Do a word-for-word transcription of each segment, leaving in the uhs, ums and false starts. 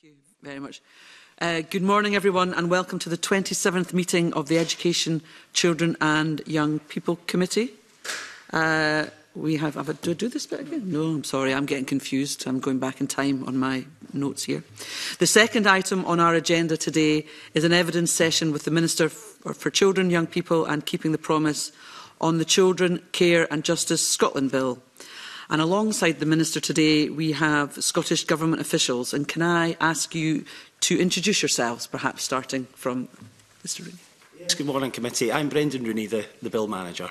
Thank you very much. Uh, good morning, everyone, and welcome to the twenty-seventh meeting of the Education, Children and Young People Committee. Uh, we have, have a, do I do this bit again? No, I'm sorry, I'm getting confused. I'm going back in time on my notes here. The second item on our agenda today is an evidence session with the Minister for Children, Young People and Keeping the Promise on the Children, Care and Justice Scotland Bill. And alongside the Minister today, we have Scottish Government officials. And can I ask you to introduce yourselves, perhaps starting from Mr Rooney? Yes, good morning, Committee. I'm Brendan Rooney, the, the Bill Manager.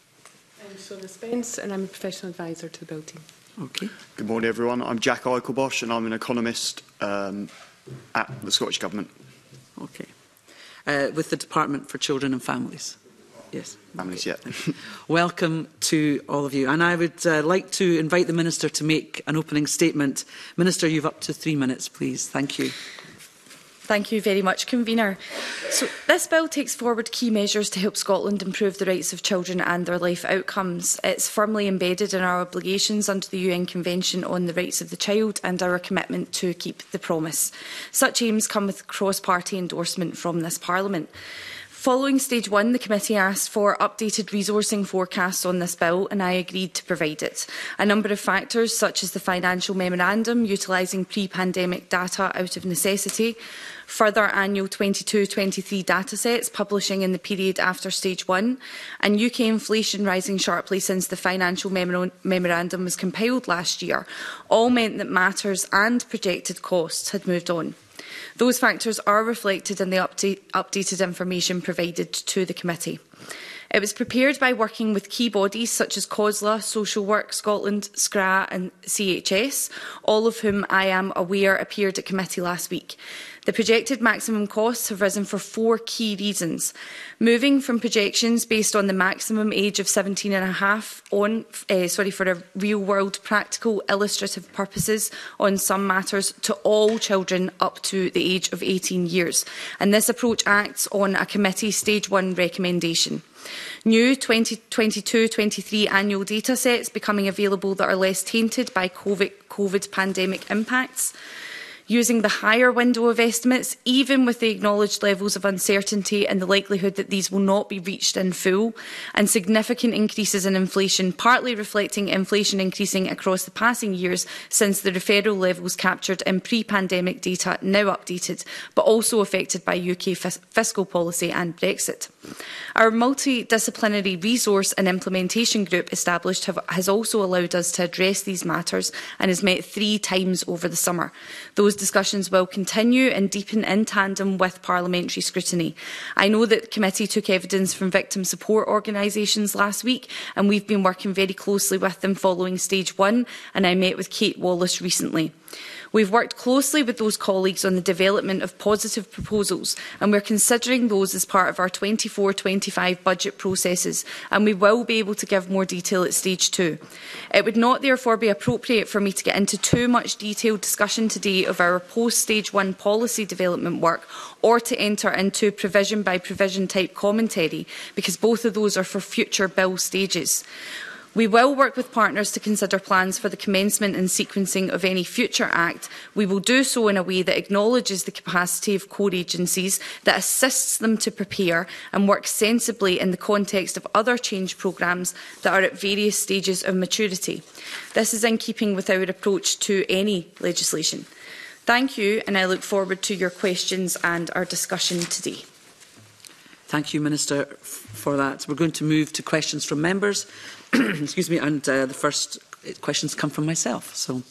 I'm Shona Spence and I'm a Professional Advisor to the Bill team. Okay. Good morning, everyone. I'm Jack Eichelbosch and I'm an economist um, at the Scottish Government. Okay. Uh, with the Department for Children and Families. Yes. Families, okay. yeah. Welcome to all of you. And I would uh, like to invite the Minister to make an opening statement. Minister, you've up to three minutes, please. Thank you. Thank you very much, Convener. So, this bill takes forward key measures to help Scotland improve the rights of children and their life outcomes. It's firmly embedded in our obligations under the U N Convention on the Rights of the Child and our commitment to keep the promise. Such aims come with cross-party endorsement from this Parliament. Following stage one, the committee asked for updated resourcing forecasts on this bill and I agreed to provide it. A number of factors, such as the financial memorandum utilising pre-pandemic data out of necessity, further annual twenty-two twenty-three datasets publishing in the period after stage one, and U K inflation rising sharply since the financial memorandum was compiled last year, all meant that matters and projected costs had moved on. Those factors are reflected in the update, updated information provided to the committee. It was prepared by working with key bodies such as COSLA, Social Work Scotland, S C R A and C H S, all of whom I am aware appeared at committee last week. The projected maximum costs have risen for four key reasons. Moving from projections based on the maximum age of seventeen and a half on, uh, sorry, for a real-world practical illustrative purposes on some matters to all children up to the age of eighteen years. And this approach acts on a committee stage one recommendation. New twenty twenty-two twenty-three annual data sets becoming available that are less tainted by COVID, COVID pandemic impacts. Using the higher window of estimates, even with the acknowledged levels of uncertainty and the likelihood that these will not be reached in full, and significant increases in inflation, partly reflecting inflation increasing across the passing years since the referral levels captured in pre-pandemic data now updated, but also affected by U K fis fiscal policy and Brexit. Our multidisciplinary resource and implementation group established have, has also allowed us to address these matters and has met three times over the summer. Those discussions will continue and deepen in tandem with parliamentary scrutiny. I know that the committee took evidence from victim support organisations last week and we've been working very closely with them following stage one, and I met with Kate Wallace recently. We've worked closely with those colleagues on the development of positive proposals and we're considering those as part of our twenty-four twenty-five budget processes, and we will be able to give more detail at stage two. It would not therefore be appropriate for me to get into too much detailed discussion today of our post-stage one policy development work or to enter into provision by provision type commentary, because both of those are for future bill stages. We will work with partners to consider plans for the commencement and sequencing of any future Act. We will do so in a way that acknowledges the capacity of core agencies, that assists them to prepare and work sensibly in the context of other change programmes that are at various stages of maturity. This is in keeping with our approach to any legislation. Thank you, and I look forward to your questions and our discussion today. Thank you, Minister, for that. We're going to move to questions from members. Excuse me, and uh, the first questions come from myself. So,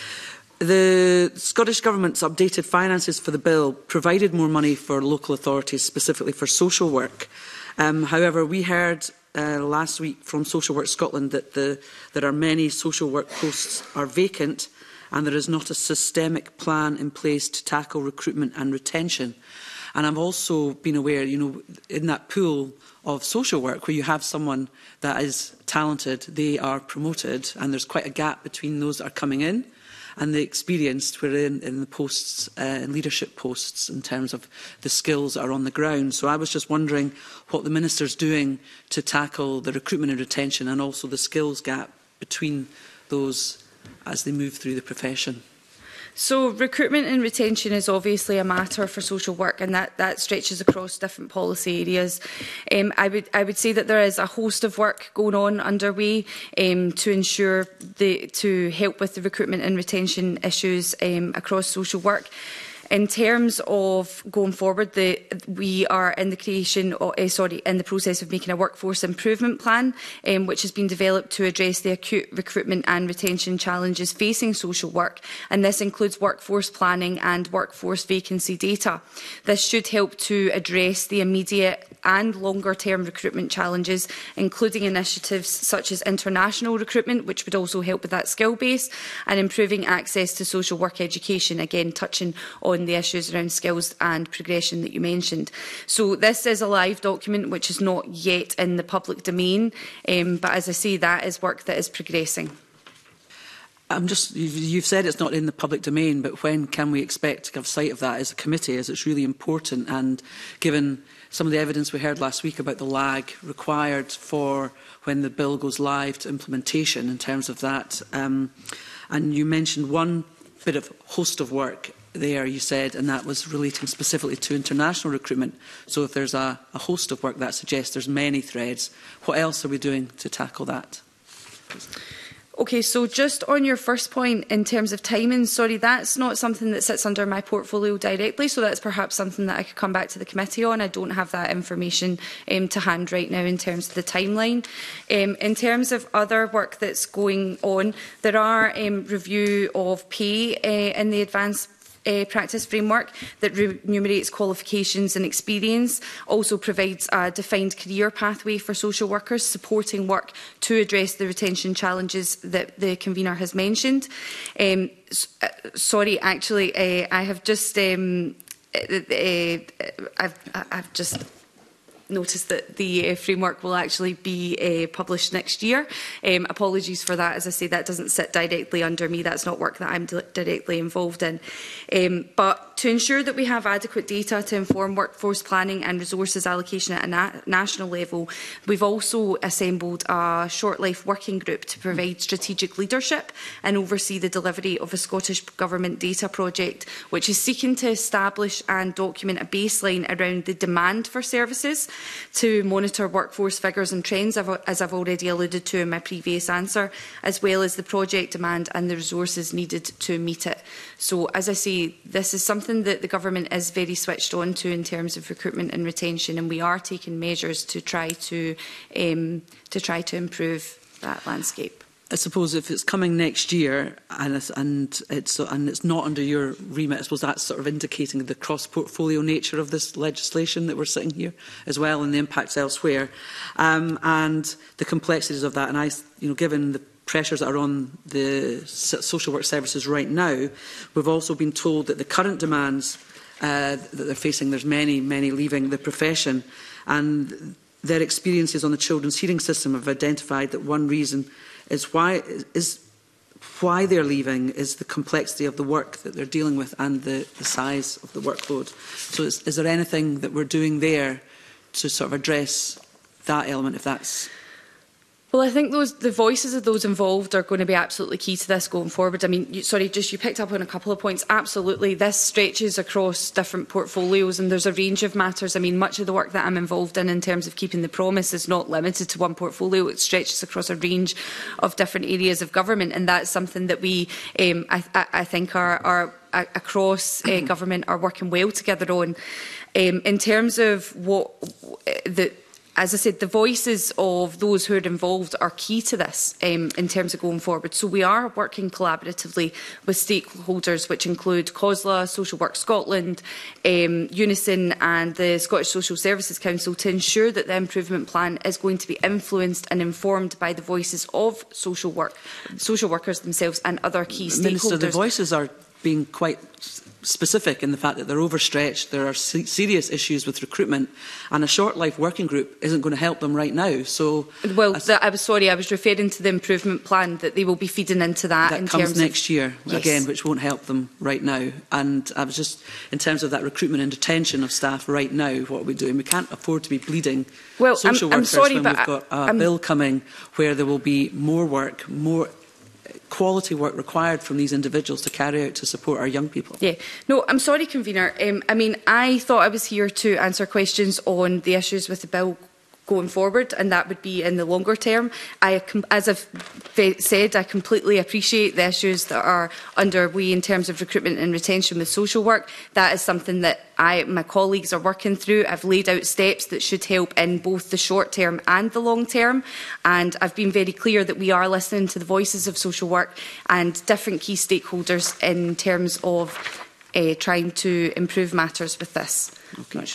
the Scottish Government's updated finances for the bill provided more money for local authorities, specifically for social work. Um, however, we heard uh, last week from Social Work Scotland that the, there are many social work posts are vacant and there is not a systemic plan in place to tackle recruitment and retention. And I've also been aware, you know, in that pool of social work where you have someone that is talented, they are promoted, and there's quite a gap between those that are coming in and the experienced who are in, in the posts, uh, leadership posts, in terms of the skills that are on the ground. So I was just wondering what the Minister's doing to tackle the recruitment and retention and also the skills gap between those as they move through the profession. So recruitment and retention is obviously a matter for social work, and that, that stretches across different policy areas. Um, I would I would say that there is a host of work going on underway um, to ensure the to help with the recruitment and retention issues um, across social work. In terms of going forward, the, we are in the creation, or, uh, sorry, in the process of making a workforce improvement plan, um, which has been developed to address the acute recruitment and retention challenges facing social work, and this includes workforce planning and workforce vacancy data. This should help to address the immediate and longer-term recruitment challenges, including initiatives such as international recruitment, which would also help with that skill base, and improving access to social work education, again touching on the issues around skills and progression that you mentioned. So this is a live document which is not yet in the public domain, um, but as I say, that is work that is progressing. I'm just, you've, you've said it's not in the public domain, but when can we expect to have sight of that as a committee, as it's really important, and given some of the evidence we heard last week about the lag required for when the bill goes live to implementation in terms of that. Um, and you mentioned one bit of host of work there, you said, and that was relating specifically to international recruitment. So if there's a, a host of work, that suggests there's many threads. What else are we doing to tackle that? Okay, so just on your first point in terms of timing, sorry, that's not something that sits under my portfolio directly, so that's perhaps something that I could come back to the committee on. I don't have that information um, to hand right now in terms of the timeline. Um, in terms of other work that's going on, there are um, review of pay uh, in the advanced Uh, practice framework that remunerates qualifications and experience, also provides a defined career pathway for social workers, supporting work to address the retention challenges that the convener has mentioned. Um, uh, sorry, actually, uh, I have just, um, uh, uh, I've, I've just noticed that the uh, framework will actually be uh, published next year. Um, apologies for that. As I say, that doesn't sit directly under me. That's not work that I'm directly involved in. Um, but to ensure that we have adequate data to inform workforce planning and resources allocation at a na national level, we've also assembled a short life working group to provide strategic leadership and oversee the delivery of a Scottish Government data project, which is seeking to establish and document a baseline around the demand for services, to monitor workforce figures and trends, as I've already alluded to in my previous answer, as well as the project demand and the resources needed to meet it. So, as I say, this is something that the Government is very switched on to in terms of recruitment and retention, and we are taking measures to try to, um, to, try to improve that landscape. I suppose if it's coming next year and it's, and it's and it's not under your remit, I suppose that's sort of indicating the cross-portfolio nature of this legislation that we're sitting here as well, and the impacts elsewhere, um, and the complexities of that. And I, you know, given the pressures that are on the social work services right now, we've also been told that the current demands uh, that they're facing, there's many, many leaving the profession, and their experiences on the children's hearing system have identified that one reason is why is why they're leaving is the complexity of the work that they're dealing with and the, the size of the workload. So is, is there anything that we're doing there to sort of address that element, if that's... Well, I think those, the voices of those involved are going to be absolutely key to this going forward. I mean, you, sorry, just you picked up on a couple of points. Absolutely, this stretches across different portfolios and there's a range of matters. I mean, much of the work that I'm involved in in terms of keeping the promise is not limited to one portfolio. It stretches across a range of different areas of government, and that's something that we, um, I, I think, are, are across uh, government are working well together on. Um, in terms of what the As I said, the voices of those who are involved are key to this um, in terms of going forward. So we are working collaboratively with stakeholders, which include COSLA, Social Work Scotland, um, Unison and the Scottish Social Services Council, to ensure that the improvement plan is going to be influenced and informed by the voices of social work, social workers themselves and other key stakeholders. Minister, the voices are being quite specific in the fact that they're overstretched, there are serious issues with recruitment, and a short life working group isn't going to help them right now. So, well, the, I was sorry, I was referring to the improvement plan, that they will be feeding into that. That in comes terms next of, year, yes. again, which won't help them right now. And I was just, in terms of that recruitment and detention of staff right now, what are we doing? We can't afford to be bleeding well, social I'm, workers I'm sorry, when but we've got a I'm, bill coming where there will be more work, more quality work required from these individuals to carry out to support our young people? Yeah, no, I'm sorry, Convener. Um, I mean, I thought I was here to answer questions on the issues with the bill going forward, and that would be in the longer term. I, as I've said, I completely appreciate the issues that are underway in terms of recruitment and retention with social work. That is something that I, my colleagues are working through. I've laid out steps that should help in both the short term and the long term, and I've been very clear that we are listening to the voices of social work and different key stakeholders in terms of uh, trying to improve matters with this. Okay.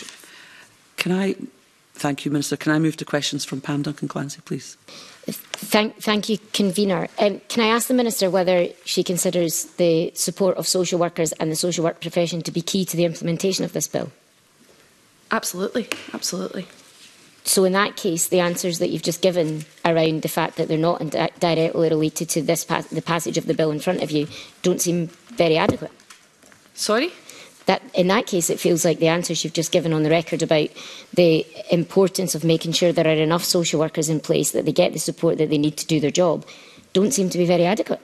Can I... Thank you, Minister. Can I move to questions from Pam Duncan-Clancy, please? Thank, thank you, Convener. Um, can I ask the Minister whether she considers the support of social workers and the social work profession to be key to the implementation of this bill? Absolutely, absolutely. So in that case, the answers that you've just given around the fact that they're not directly related to this pas the passage of the bill in front of you don't seem very adequate. Sorry? That, in that case, it feels like the answers you've just given on the record about the importance of making sure there are enough social workers in place, that they get the support that they need to do their job, don't seem to be very adequate.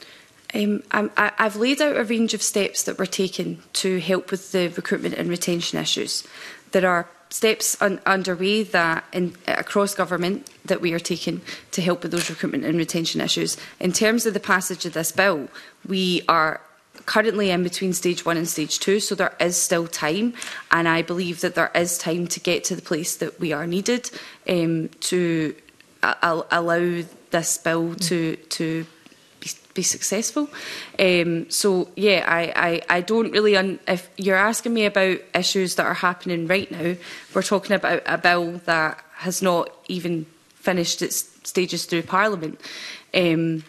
Um, I'm, I, I've laid out a range of steps that we're taking to help with the recruitment and retention issues. There are steps un underway that in, across government that we are taking to help with those recruitment and retention issues. In terms of the passage of this bill, we are currently in between stage one and stage two, so there is still time, and I believe that there is time to get to the place that we are needed um, to uh, allow this bill to to be, be successful. Um, so yeah, I, I, I don't really, un if you're asking me about issues that are happening right now, we're talking about a bill that has not even finished its stages through Parliament. Um,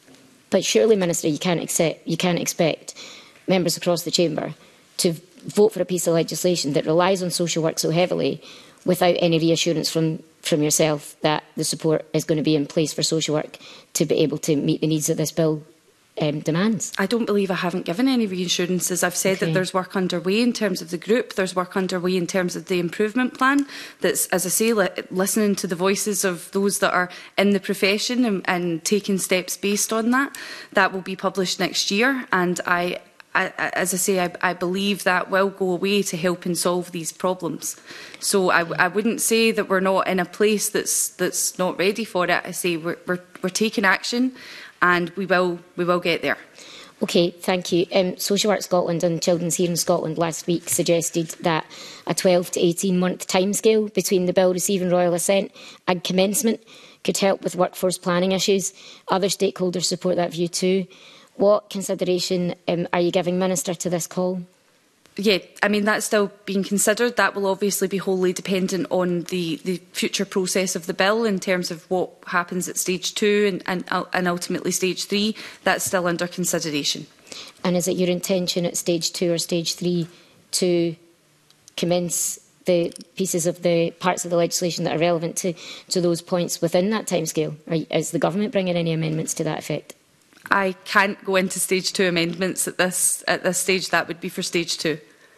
But surely, Minister, you can't, accept, you can't expect members across the chamber to vote for a piece of legislation that relies on social work so heavily without any reassurance from, from yourself that the support is going to be in place for social work to be able to meet the needs that this bill um, demands. I don't believe I haven't given any reassurances. I've said okay. that there's work underway in terms of the group, there's work underway in terms of the improvement plan, that's, as I say, li listening to the voices of those that are in the profession and, and taking steps based on that. That will be published next year, and I, I as I say, I, I believe that will go away to help and solve these problems. So I, I wouldn't say that we're not in a place that's, that's not ready for it. I say we're, we're, we're taking action, and we will, we will get there. Okay, thank you. Um, Social Work Scotland and Children's Hearing Scotland last week suggested that a twelve to eighteen month timescale between the bill receiving royal assent and commencement could help with workforce planning issues. Other stakeholders support that view too. What consideration um, are you giving, Minister, to this call? Yeah, I mean, that's still being considered. That will obviously be wholly dependent on the, the future process of the bill in terms of what happens at stage two and, and, and ultimately stage three. That's still under consideration. And is it your intention at stage two or stage three to commence the pieces of the parts of the legislation that are relevant to, to those points within that timescale? Or is the government bringing any amendments to that effect? I can't go into stage two amendments at this at this stage. That would be for stage two.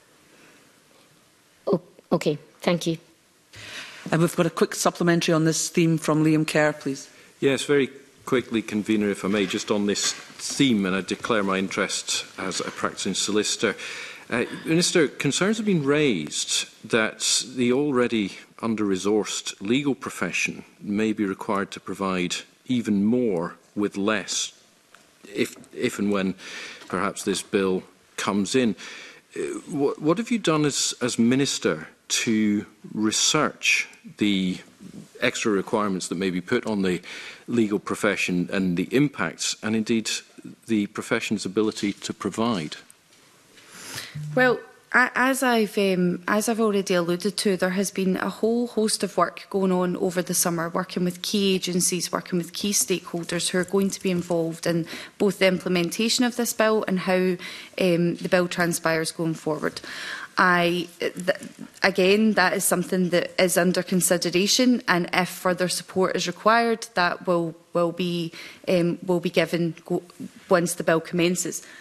Oh, okay, thank you. And we've got a quick supplementary on this theme from Liam Kerr, please. Yes, very quickly, Convener, if I may, just on this theme, and I declare my interest as a practising solicitor. Uh, Minister, concerns have been raised that the already under-resourced legal profession may be required to provide even more with less, if, if and when perhaps this bill comes in. Uh, what, what have you done as, as Minister to research the extra requirements that may be put on the legal profession and the impacts, and indeed the profession's ability to provide? Well, as I've, um, as I've already alluded to, there has been a whole host of work going on over the summer, working with key agencies, working with key stakeholders who are going to be involved in both the implementation of this bill and how um, the bill transpires going forward. I, th again, that is something that is under consideration, and if further support is required, that will will be um, will be given go once the bill commences.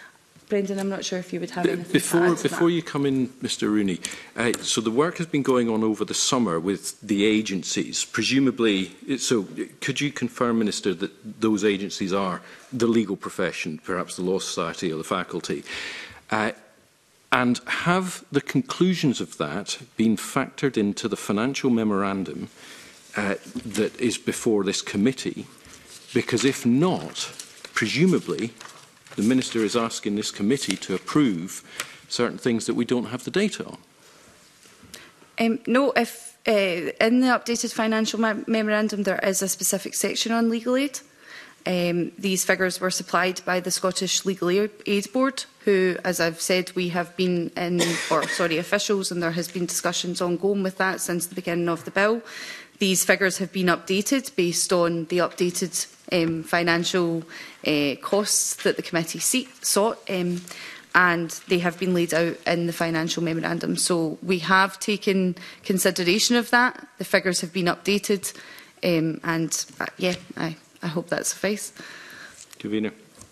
Brendan, I'm not sure if you would have anything before, to add to Before that. you come in, Mr Rooney, uh, so the work has been going on over the summer with the agencies. Presumably, so could you confirm, Minister, that those agencies are the legal profession, perhaps the Law Society or the faculty? Uh, and have the conclusions of that been factored into the financial memorandum uh, that is before this committee? Because if not, presumably, the Minister is asking this committee to approve certain things that we don't have the data on. Um, no, if uh, in the updated financial me memorandum there is a specific section on legal aid. Um, these figures were supplied by the Scottish Legal Aid Board, who, as I've said, we have been in, or sorry, officials, and there has been discussions ongoing with that since the beginning of the bill. These figures have been updated based on the updated um, financial uh, costs that the committee see, sought, um, and they have been laid out in the financial memorandum. So we have taken consideration of that. The figures have been updated, um, and uh, yeah, I, I hope that suffices. Convener.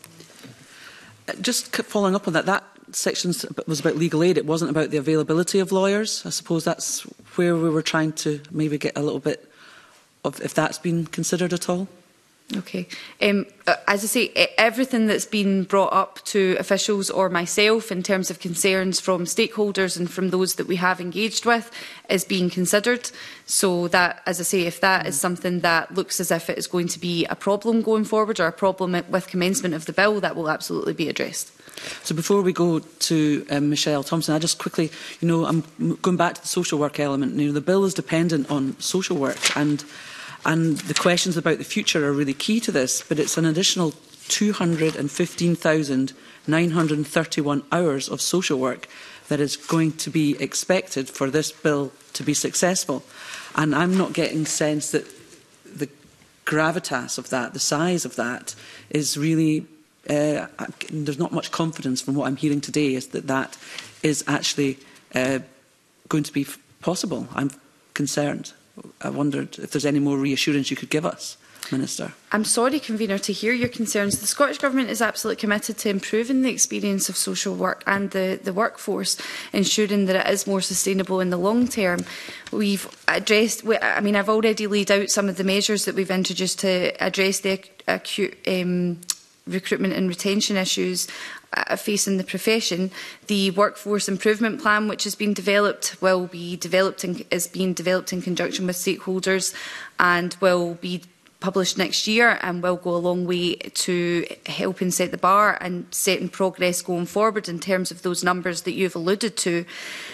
Just following up on that, that section was about legal aid. It wasn't about the availability of lawyers. I suppose that's where we were trying to maybe get a little bit of, if that's been considered at all. Okay. Um, as I say, everything that's been brought up to officials or myself in terms of concerns from stakeholders and from those that we have engaged with is being considered. So that, as I say, if that is something that looks as if it is going to be a problem going forward or a problem with commencement of the bill, that will absolutely be addressed. So before we go to um, Michelle Thompson, I just quickly, you know, I'm going back to the social work element. You know, the bill is dependent on social work, and and the questions about the future are really key to this. But it's an additional two hundred and fifteen thousand nine hundred and thirty-one hours of social work that is going to be expected for this bill to be successful. And I'm not getting sense that the gravitas of that, the size of that, is really. Uh, there's not much confidence from what I'm hearing today is that that is actually uh, going to be possible. I'm concerned. I wondered if there's any more reassurance you could give us, Minister. I'm sorry, Convener, to hear your concerns. The Scottish Government is absolutely committed to improving the experience of social work and the, the workforce, ensuring that it is more sustainable in the long term. We've addressed, I mean, I've already laid out some of the measures that we've introduced to address the acute um, recruitment and retention issues uh, facing the profession. The workforce improvement plan, which has been developed, will be developed in, is being developed in conjunction with stakeholders and will be published next year and will go a long way to helping set the bar and setting progress going forward in terms of those numbers that you've alluded to.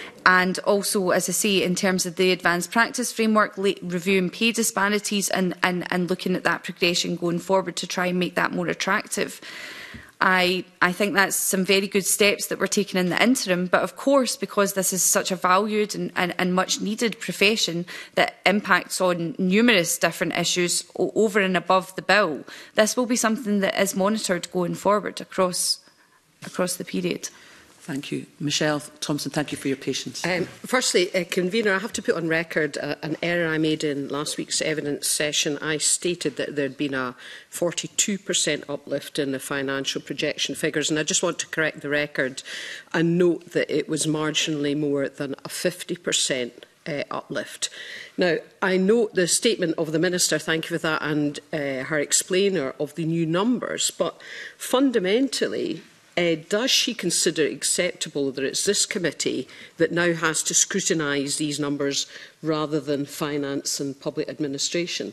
And also, as I say, in terms of the advanced practice framework, reviewing pay disparities and, and, and looking at that progression going forward to try and make that more attractive. I, I think that's some very good steps that we're taking in the interim. But of course, because this is such a valued and, and, and much needed profession that impacts on numerous different issues over and above the bill, this will be something that is monitored going forward across, across the period. Thank you. Michelle Thompson, thank you for your patience. Um, firstly, uh, Convener, I have to put on record uh, an error I made in last week's evidence session. I stated that there had been a forty-two percent uplift in the financial projection figures, and I just want to correct the record and note that it was marginally more than a fifty percent uh, uplift. Now, I note the statement of the Minister, thank you for that, and uh, her explainer of the new numbers, but fundamentally, Uh, does she consider it acceptable that it's this committee that now has to scrutinise these numbers rather than finance and public administration?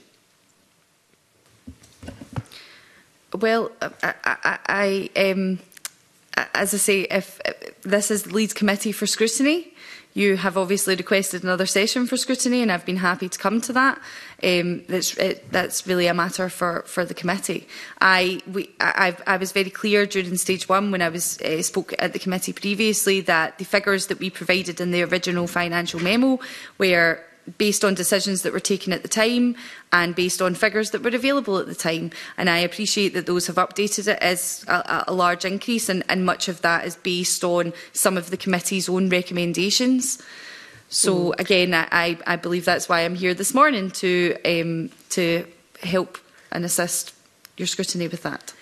Well, I, I, I, um, as I say, if, if this is the lead committee for scrutiny, you have obviously requested another session for scrutiny, and I've been happy to come to that. Um, that's, it, that's really a matter for, for the committee. I, we, I, I was very clear during stage one when I was uh, spoke at the committee previously that the figures that we provided in the original financial memo were based on decisions that were taken at the time and based on figures that were available at the time. And I appreciate that those have updated it as a, a large increase, and, and much of that is based on some of the committee's own recommendations. So mm. again, I, I believe that's why I'm here this morning, to, um, to help and assist your scrutiny with that.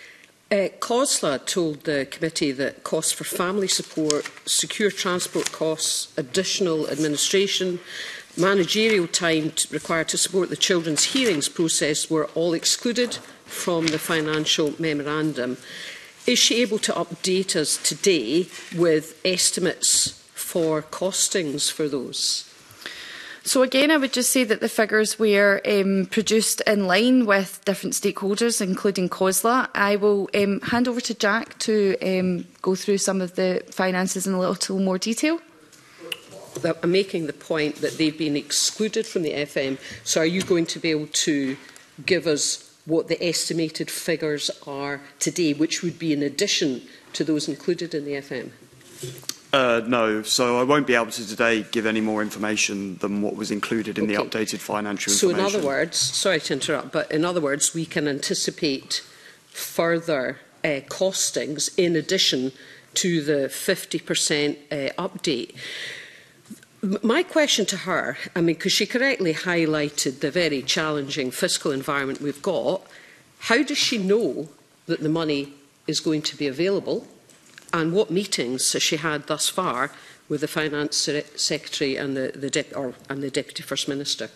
Uh, COSLA told the committee that costs for family support, secure transport costs, additional administration, managerial time to, required to support the children's hearings process were all excluded from the financial memorandum. Is she able to update us today with estimates for costings for those? So again, I would just say that the figures were um, produced in line with different stakeholders, including COSLA. I will um, hand over to Jack to um, go through some of the finances in a little more detail. I'm making the point that they've been excluded from the F M. So are you going to be able to give us what the estimated figures are today, which would be in addition to those included in the F M? Uh, no, so I won't be able to today give any more information than what was included in okay. the updated financial so information. So in other words, sorry to interrupt, but in other words, we can anticipate further uh, costings in addition to the fifty percent uh, update. M my question to her, I mean, because she correctly highlighted the very challenging fiscal environment we've got, how does she know that the money is going to be available? And what meetings has she had thus far with the Finance Secretary and the, the, Dep or, and the Deputy First Minister?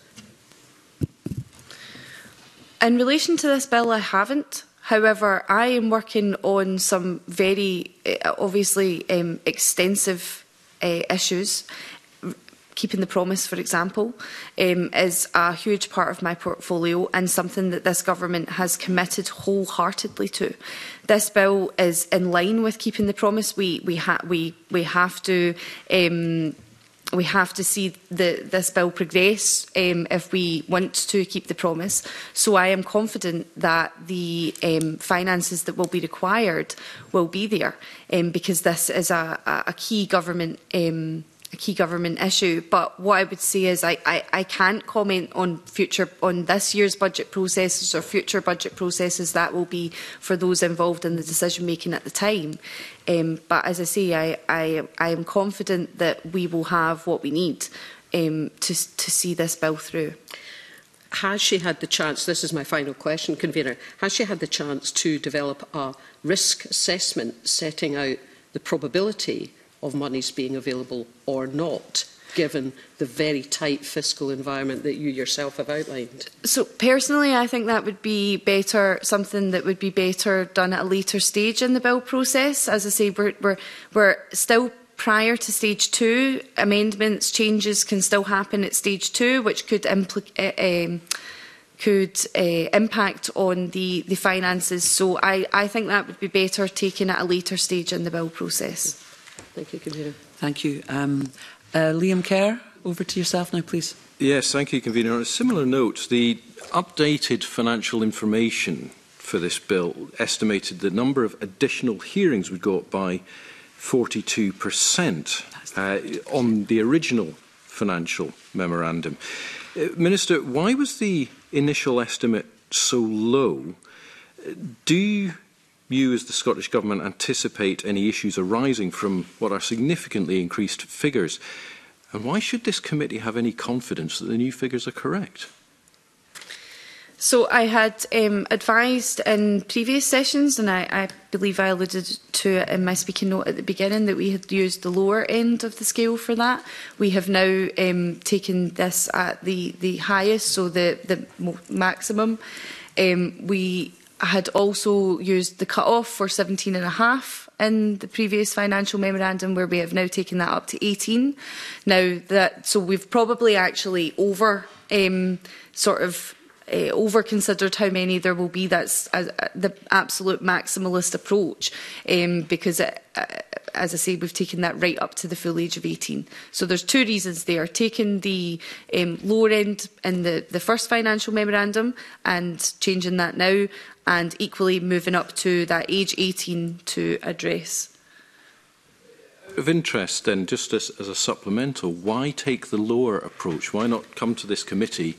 In relation to this bill, I haven't. However, I am working on some very, uh, obviously, um, extensive uh, issues. Keeping the promise, for example, um, is a huge part of my portfolio and something that this government has committed wholeheartedly to. This bill is in line with keeping the promise. We we ha we we have to um, we have to see the, this bill progress um, if we want to keep the promise. So I am confident that the um, finances that will be required will be there, um, because this is a, a key government. Um, a key government issue. But what I would say is I, I, I can't comment on future on this year's budget processes or future budget processes. That will be for those involved in the decision making at the time. Um, but as I say, I, I, I am confident that we will have what we need um, to, to see this bill through. Has she had the chance, this is my final question, Convener, has she had the chance to develop a risk assessment setting out the probability of monies being available or not, given the very tight fiscal environment that you yourself have outlined? So personally, I think that would be better, something that would be better done at a later stage in the bill process. As I say, we're, we're, we're still prior to stage two. Amendments, changes can still happen at stage two, which could implicate uh, um, could uh, impact on the, the finances. So I, I think that would be better taken at a later stage in the bill process. Thank you, Convener. Thank you. Um, uh, Liam Kerr, over to yourself now, please. Yes, thank you, Convener. On a similar note, the updated financial information for this bill estimated the number of additional hearings would go up by forty-two percent uh, on the original financial memorandum. Uh, Minister, why was the initial estimate so low? Do you you as the Scottish Government anticipate any issues arising from what are significantly increased figures? And why should this committee have any confidence that the new figures are correct? So I had um, advised in previous sessions, and I, I believe I alluded to it in my speaking note at the beginning, that we had used the lower end of the scale for that. We have now um, taken this at the, the highest, so the, the maximum. Um, we had also used the cut-off for seventeen and a half in the previous financial memorandum, where we have now taken that up to eighteen. Now that, so we've probably actually over um, sort of uh, over considered how many there will be. That's uh, the absolute maximalist approach, um, because it, uh, as I say, we've taken that right up to the full age of eighteen. So there's two reasons there: taking the um, lower end in the, the first financial memorandum and changing that now, and equally moving up to that age eighteen to address. Of interest then, just as, as a supplemental, why take the lower approach? Why not come to this committee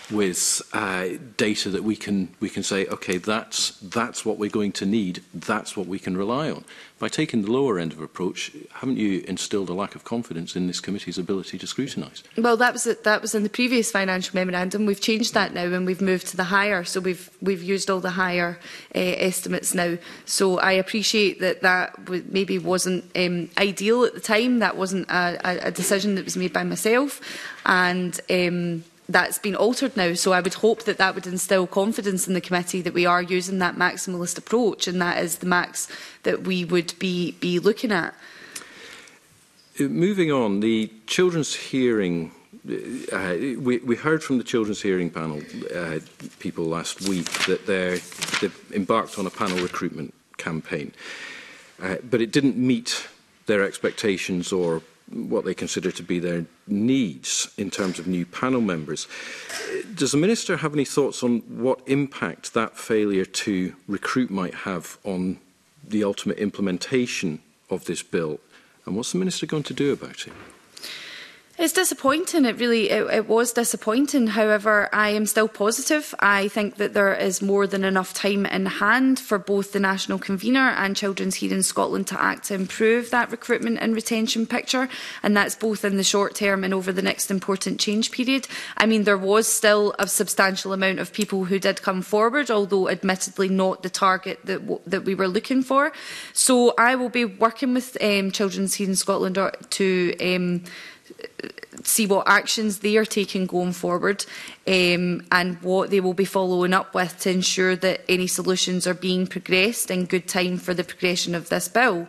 with uh, data that we can we can say, okay, that's that's what we're going to need, that's what we can rely on. By taking the lower end of approach, haven't you instilled a lack of confidence in this committee's ability to scrutinise? Well, that was that was in the previous financial memorandum. We've changed that now, and we've moved to the higher. So we've we've used all the higher uh, estimates now. So I appreciate that that w maybe wasn't um, ideal at the time. That wasn't a, a, a decision that was made by myself, and Um, that's been altered now, so I would hope that that would instil confidence in the committee that we are using that maximalist approach, and that is the max that we would be, be looking at. Moving on, the Children's Hearing, uh, we, we heard from the Children's Hearing panel uh, people last week that they've embarked on a panel recruitment campaign, uh, but it didn't meet their expectations or what they consider to be their needs in terms of new panel members. Does the Minister have any thoughts on what impact that failure to recruit might have on the ultimate implementation of this bill? And what's the Minister going to do about it? It's disappointing. It really it, it was disappointing. However, I am still positive. I think that there is more than enough time in hand for both the National Convener and Children's Hearing Scotland to act to improve that recruitment and retention picture, and that's both in the short term and over the next important change period. I mean, there was still a substantial amount of people who did come forward, although admittedly not the target that, w that we were looking for. So I will be working with um, Children's Hearing Scotland to um, see what actions they are taking going forward, um, and what they will be following up with to ensure that any solutions are being progressed in good time for the progression of this bill.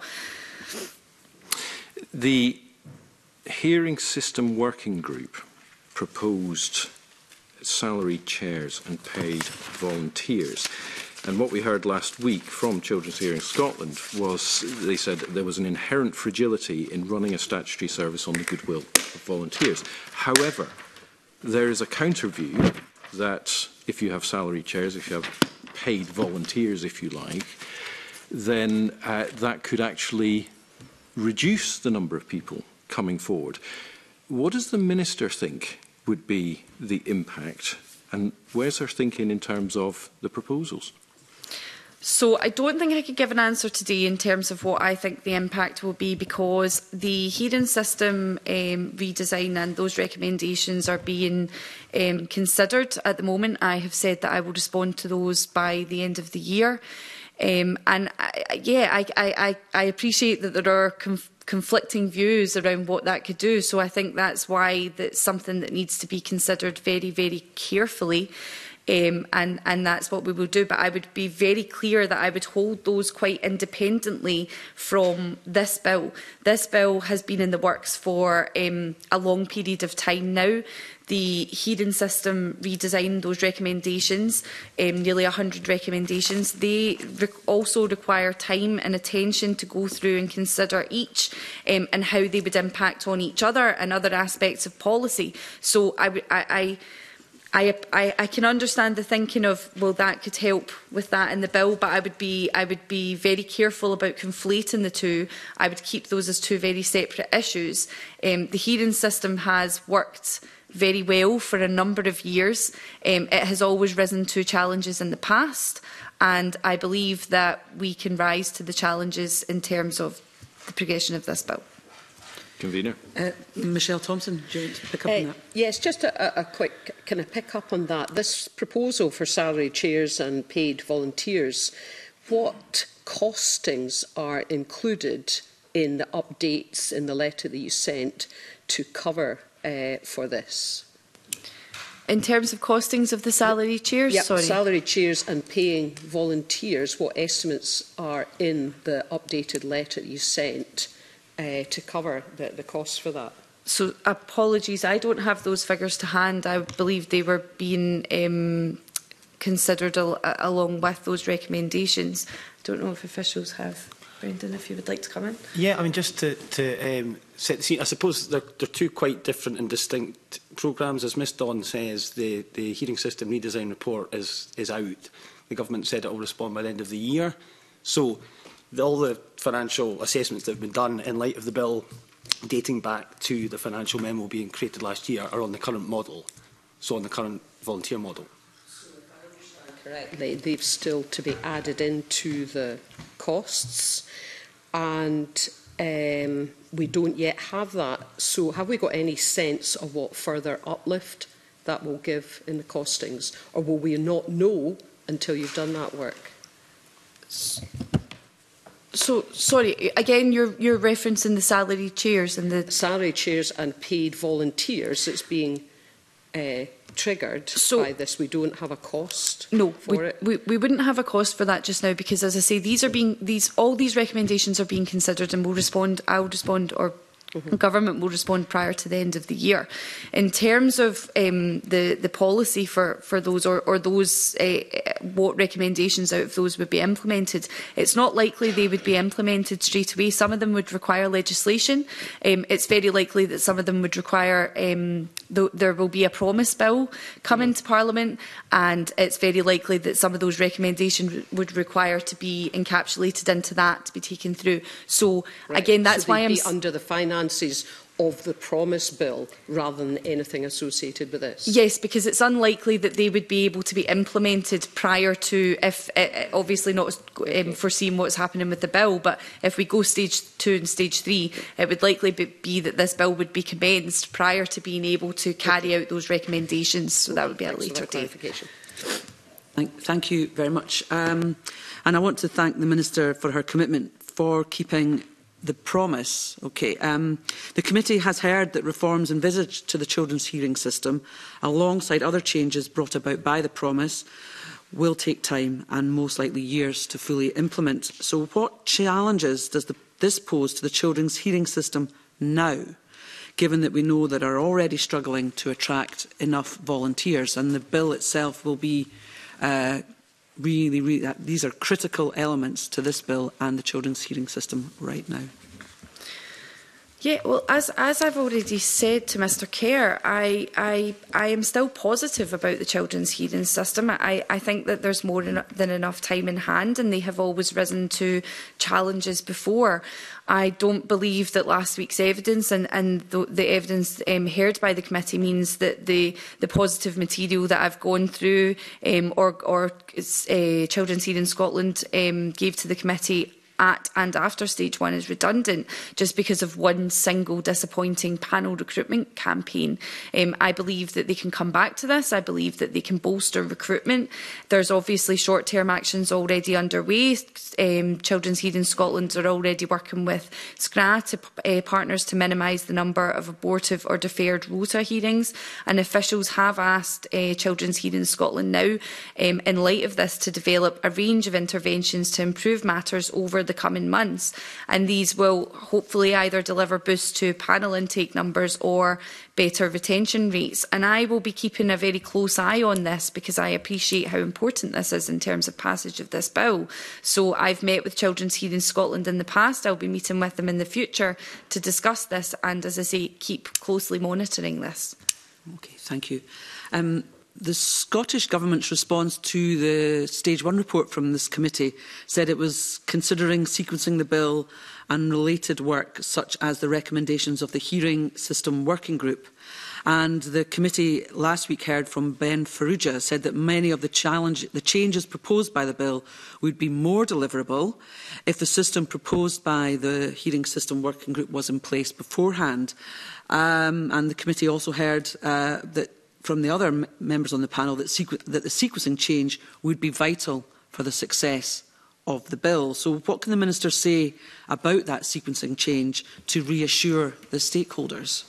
The Hearing System Working Group proposed salaried chairs and paid volunteers. And what we heard last week from Children's Hearing Scotland was, they said there was an inherent fragility in running a statutory service on the goodwill of volunteers. However, there is a counter view that if you have salary chairs, if you have paid volunteers, if you like, then uh, that could actually reduce the number of people coming forward. What does the Minister think would be the impact, and where's her thinking in terms of the proposals? So I don't think I could give an answer today in terms of what I think the impact will be, because the hearing system um, redesign and those recommendations are being um, considered at the moment. I have said that I will respond to those by the end of the year. Um, and I, yeah, I, I, I appreciate that there are conf conflicting views around what that could do. So I think that's why that's something that needs to be considered very, very carefully. Um, and, and that's what we will do. But I would be very clear that I would hold those quite independently from this bill. This bill has been in the works for um, a long period of time now. The hearing system redesign, those recommendations, um, nearly one hundred recommendations, they re also require time and attention to go through and consider each um, and how they would impact on each other and other aspects of policy. So I, I, I I, I, I can understand the thinking of, well, that could help with that in the bill, but I would be I would be very careful about conflating the two. I would keep those as two very separate issues. Um, the hearing system has worked very well for a number of years. Um, it has always risen to challenges in the past, and I believe that we can rise to the challenges in terms of the progression of this bill. Convener. Uh, Michelle Thompson, do you want to pick up uh, on that? Yes, just a, a quick kind of pick up on that. This proposal for salary chairs and paid volunteers, what costings are included in the updates in the letter that you sent to cover uh, for this? In terms of costings of the salary chairs? Yep, Sorry. salary chairs and paying volunteers, what estimates are in the updated letter that you sent Uh, to cover the, the costs for that? So apologies, I don't have those figures to hand. I believe they were being um, considered al along with those recommendations. I don't know if officials have. Brendan, if you would like to come in. Yeah, I mean, just to, to um, set the scene, I suppose they're, they're two quite different and distinct programmes. As Miz Dawn says, the, the hearing system redesign report is, is out. The government said it will respond by the end of the year. So the, all the financial assessments that have been done in light of the bill dating back to the financial memo being created last year are on the current model. so on the current volunteer model. Correctly, they've still to be added into the costs, and um, we don't yet have that. So have we got any sense of what further uplift that will give in the costings, or will we not know until you've done that work? So, sorry, again, you're, you're referencing the salary chairs and the... Salary chairs and paid volunteers that's being uh, triggered so, by this. We don't have a cost no, for we, it? we, we wouldn't have a cost for that just now because, as I say, these are being, these, all these recommendations are being considered and will respond, I'll respond, or Mm-hmm. Government will respond prior to the end of the year. In terms of um, the, the policy for, for those, or, or those, uh, what recommendations out of those would be implemented, it's not likely they would be implemented straight away. Some of them would require legislation. Um, it's very likely that some of them would require, um, th there will be a promise bill coming to Parliament, and it's very likely that some of those recommendations would require to be encapsulated into that to be taken through. So, right. again, that's so why I'm... be under the finance of the promise bill rather than anything associated with this? Yes, because it's unlikely that they would be able to be implemented prior to, if uh, obviously not um, foreseeing what's happening with the bill, but if we go stage two and stage three, it would likely be, be that this bill would be commenced prior to being able to carry out those recommendations, so that would be at a later date. Thank, thank you very much. Um, and I want to thank the Minister for her commitment for keeping the promise. Okay. Um, the committee has heard that reforms envisaged to the children's hearing system, alongside other changes brought about by the promise, will take time and most likely years to fully implement. So what challenges does the, this pose to the children's hearing system now, given that we know that are already struggling to attract enough volunteers, and the bill itself will be uh, Really, really, uh, these are critical elements to this bill and the children's hearing system right now. Yeah, well, as as I've already said to Mr Kerr, I I I am still positive about the children's hearing system. I I think that there's more than enough time in hand, and they have always risen to challenges before. I don't believe that last week's evidence and, and the, the evidence um, heard by the committee means that the, the positive material that I've gone through um, or, or uh, Children's Hearing Scotland um, gave to the committee at and after stage one is redundant just because of one single disappointing panel recruitment campaign. Um, I believe that they can come back to this. I believe that they can bolster recruitment. There's obviously short-term actions already underway. Um, Children's Hearing Scotland are already working with S C R A to, uh, partners to minimise the number of abortive or deferred rota hearings, and officials have asked uh, Children's Hearing Scotland now, um, in light of this, to develop a range of interventions to improve matters over the the coming months, and these will hopefully either deliver boosts to panel intake numbers or better retention rates. And I will be keeping a very close eye on this because I appreciate how important this is in terms of passage of this bill. So I've met with Children's Hearing Scotland in the past. I'll be meeting with them in the future to discuss this and, as I say, keep closely monitoring this. Okay, thank you. Um, The Scottish Government's response to the Stage one report from this committee said it was considering sequencing the bill and related work, such as the recommendations of the Hearing System Working Group. And the committee last week heard from Ben Farrugia, said that many of the, challenge, the changes proposed by the bill would be more deliverable if the system proposed by the Hearing System Working Group was in place beforehand. Um, and the committee also heard uh, that from the other members on the panel that, that the sequencing change would be vital for the success of the bill. So what can the Minister say about that sequencing change to reassure the stakeholders?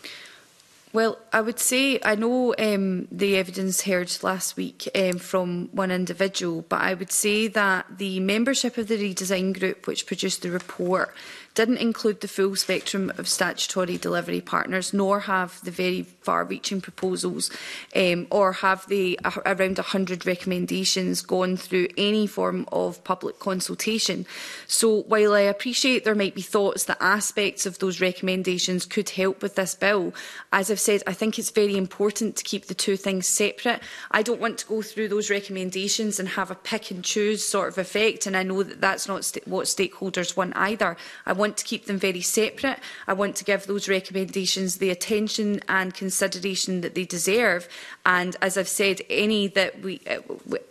Well, I would say I know um, the evidence heard last week um, from one individual, but I would say that the membership of the redesign group which produced the report didn't include the full spectrum of statutory delivery partners, nor have the very far-reaching proposals um, or have the uh, around one hundred recommendations gone through any form of public consultation. So while I appreciate there might be thoughts that aspects of those recommendations could help with this bill, as I've said, I think it's very important to keep the two things separate. I don't want to go through those recommendations and have a pick and choose sort of effect, and I know that that's not st what stakeholders want either. I want to keep them very separate. I want to give those recommendations the attention and consideration that they deserve. And as I've said, any that we, uh,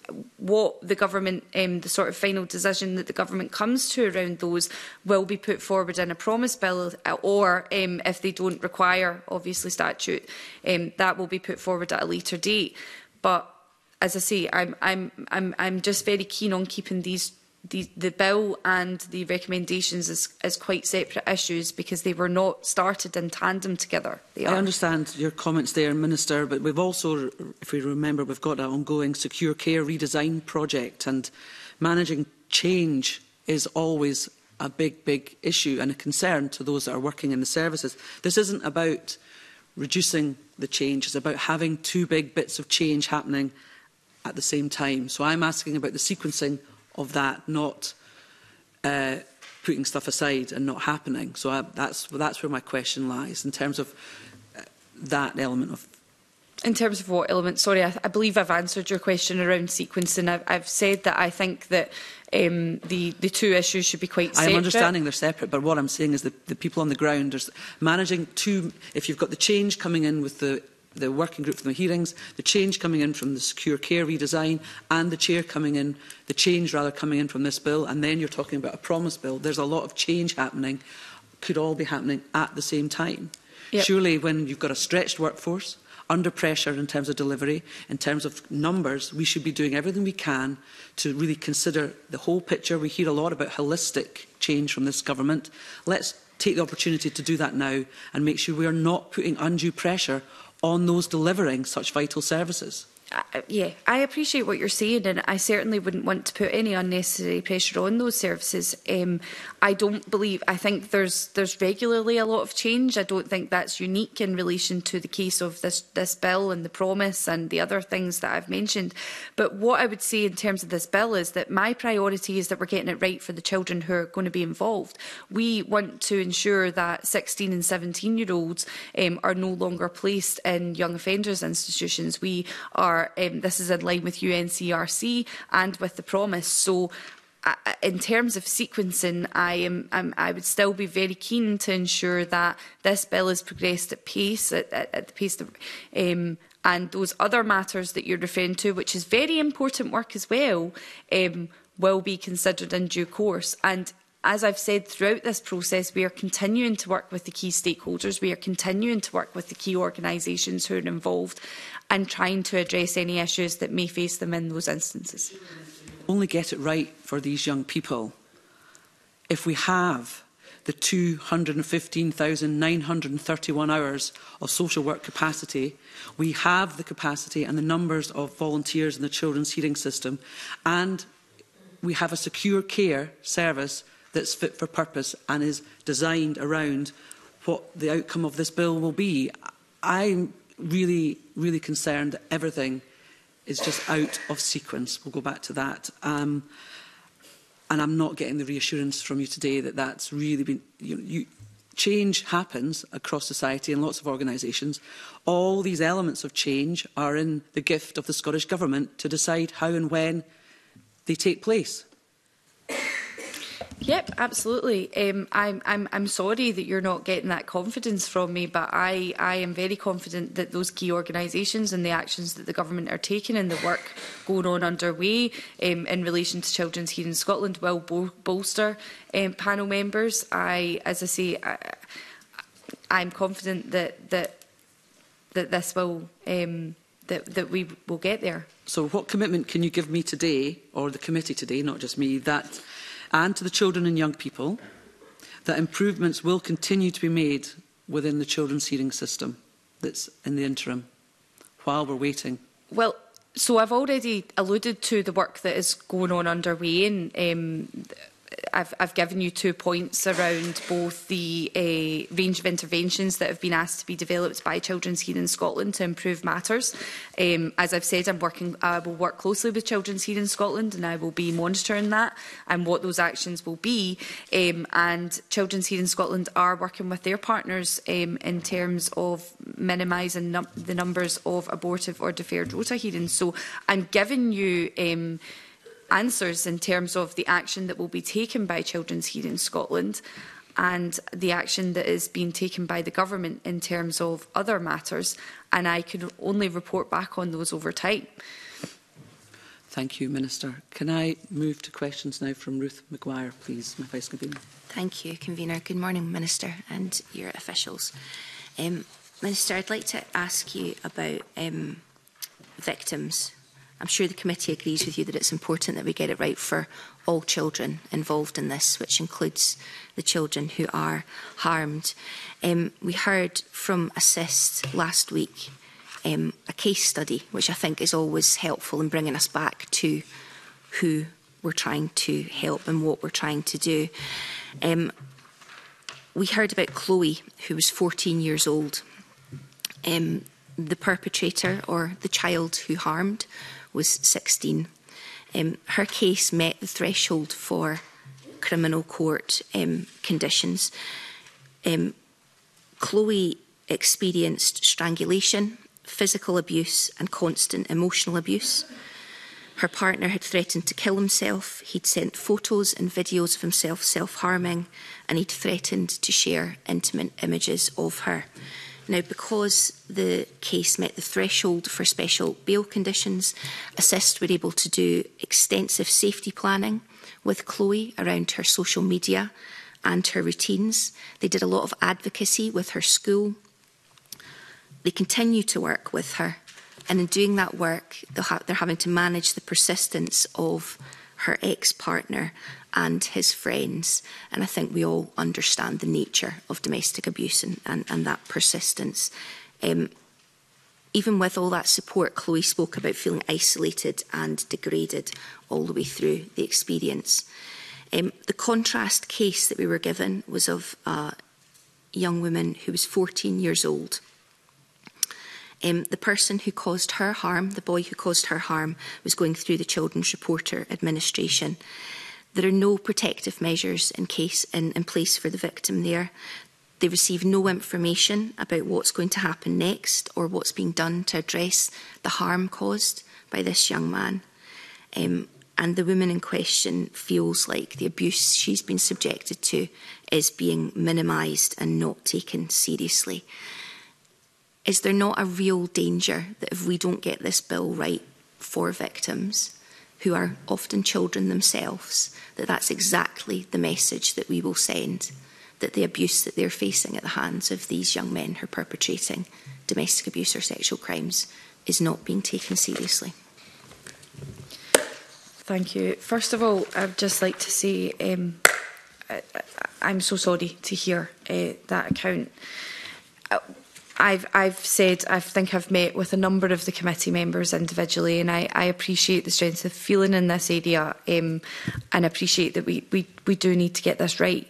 what the government, um, the sort of final decision that the government comes to around those will be put forward in a promise bill, or um, if they don't require, obviously, statute, um, that will be put forward at a later date. But as I say, I'm, I'm, I'm, I'm just very keen on keeping these The, the bill and the recommendations as, as quite separate issues, because they were not started in tandem together. They are. I understand your comments there, Minister, but we've also, if we remember, we've got an ongoing secure care redesign project, and managing change is always a big, big issue and a concern to those that are working in the services. This isn't about reducing the change, it's about having two big bits of change happening at the same time. So I'm asking about the sequencing of that, not uh, putting stuff aside and not happening. So I, that's, that's where my question lies, in terms of uh, that element of... In terms of what element? Sorry, I, I believe I've answered your question around sequencing. I've, I've said that I think that um, the, the two issues should be quite separate. I'm understanding they're separate, but what I'm saying is that the people on the ground are managing two... If you've got the change coming in with the the working group from the hearings, the change coming in from the secure care redesign, and the chair coming in, the change rather coming in from this bill, and then you're talking about a promise bill. There's a lot of change happening, could all be happening at the same time. Yep. Surely when you've got a stretched workforce, under pressure in terms of delivery, in terms of numbers, we should be doing everything we can to really consider the whole picture. We hear a lot about holistic change from this government. Let's take the opportunity to do that now and make sure we are not putting undue pressure on those delivering such vital services. Uh, yeah, I appreciate what you're saying, and I certainly wouldn't want to put any unnecessary pressure on those services. Um, I don't believe, I think there's there's regularly a lot of change. I don't think that's unique in relation to the case of this, this bill and the promise and the other things that I've mentioned. But what I would say in terms of this bill is that my priority is that we're getting it right for the children who are going to be involved. We want to ensure that sixteen and seventeen year olds um, are no longer placed in young offenders institutions. We are Um, this is in line with U N C R C and with the promise. So, uh, in terms of sequencing, I am um, I would still be very keen to ensure that this bill is progressed at pace, at, at, at the pace that, um, and those other matters that you're referring to, which is very important work as well, um, will be considered in due course. And as I've said throughout this process, we are continuing to work with the key stakeholders, we are continuing to work with the key organisations who are involved, and trying to address any issues that may face them in those instances. Only get it right for these young people if we have the two hundred fifteen thousand nine hundred thirty-one hours of social work capacity, we have the capacity and the numbers of volunteers in the children's hearing system, and we have a secure care service that's fit for purpose and is designed around what the outcome of this bill will be. I'm really, really concerned that everything is just out of sequence. We'll go back to that. Um, and I'm not getting the reassurance from you today that that's really been... You know, you, change happens across society and lots of organisations. All these elements of change are in the gift of the Scottish Government to decide how and when they take place. Yep, absolutely. Um, I'm, I'm, I'm sorry that you're not getting that confidence from me, but I, I am very confident that those key organisations and the actions that the government are taking and the work going on underway um, in relation to Children's Hearing Scotland will bo bolster um, panel members. I, as I say, I, I'm confident that that that this will um, that that we will get there. So, what commitment can you give me today, or the committee today, not just me, that? And to the children and young people, that improvements will continue to be made within the children's hearing system that's in the interim, while we're waiting? Well, so I've already alluded to the work that is going on underway, and um, I've, I've given you two points around both the uh, range of interventions that have been asked to be developed by Children's Hearing Scotland to improve matters. Um, as I've said, I'm working, I will work closely with Children's Hearing Scotland, and I will be monitoring that and what those actions will be. Um, and Children's Hearing Scotland are working with their partners um, in terms of minimising num the numbers of abortive or deferred rota hearings. So I'm giving you um, answers in terms of the action that will be taken by Children's Hearing Scotland. and the action that is being taken by the government in terms of other matters, and I can only report back on those over time. Thank you, Minister. Can I move to questions now from Ruth Maguire, please, my Vice Convener? Thank you, Convener. Good morning, Minister, and your officials. Um, Minister, I'd like to ask you about um, victims. I'm sure the committee agrees with you that it's important that we get it right for all children involved in this, which includes the children who are harmed. Um, we heard from Assist last week um, a case study, which I think is always helpful in bringing us back to who we're trying to help and what we're trying to do. Um, we heard about Chloe, who was fourteen years old. Um, the perpetrator, or the child who harmed, was sixteen. Um, her case met the threshold for criminal court um, conditions. Um, Chloe experienced strangulation, physical abuse and constant emotional abuse. Her partner had threatened to kill himself. He'd sent photos and videos of himself self-harming, and he'd threatened to share intimate images of her. Now, because the case met the threshold for special bail conditions, Assist were able to do extensive safety planning with Chloe around her social media and her routines. They did a lot of advocacy with her school. They continue to work with her, and in doing that work, they're having to manage the persistence of her ex-partner and his friends. And I think we all understand the nature of domestic abuse and, and, and that persistence. Um, even with all that support, Chloe spoke about feeling isolated and degraded all the way through the experience. Um, the contrast case that we were given was of a young woman who was fourteen years old. Um, the person who caused her harm, the boy who caused her harm, was going through the Children's Reporter administration. There are no protective measures in, case, in, in place for the victim there. They receive no information about what's going to happen next or what's being done to address the harm caused by this young man. Um, and the woman in question feels like the abuse she's been subjected to is being minimised and not taken seriously. Is there not a real danger that if we don't get this bill right for victims, who are often children themselves, that that's exactly the message that we will send, that the abuse that they're facing at the hands of these young men who are perpetrating domestic abuse or sexual crimes is not being taken seriously? Thank you. First of all, I'd just like to say um, I, I'm so sorry to hear uh, that account. Uh, I've, I've said, I think I've met with a number of the committee members individually, and I, I appreciate the strength of feeling in this area, um, and appreciate that we, we, we do need to get this right.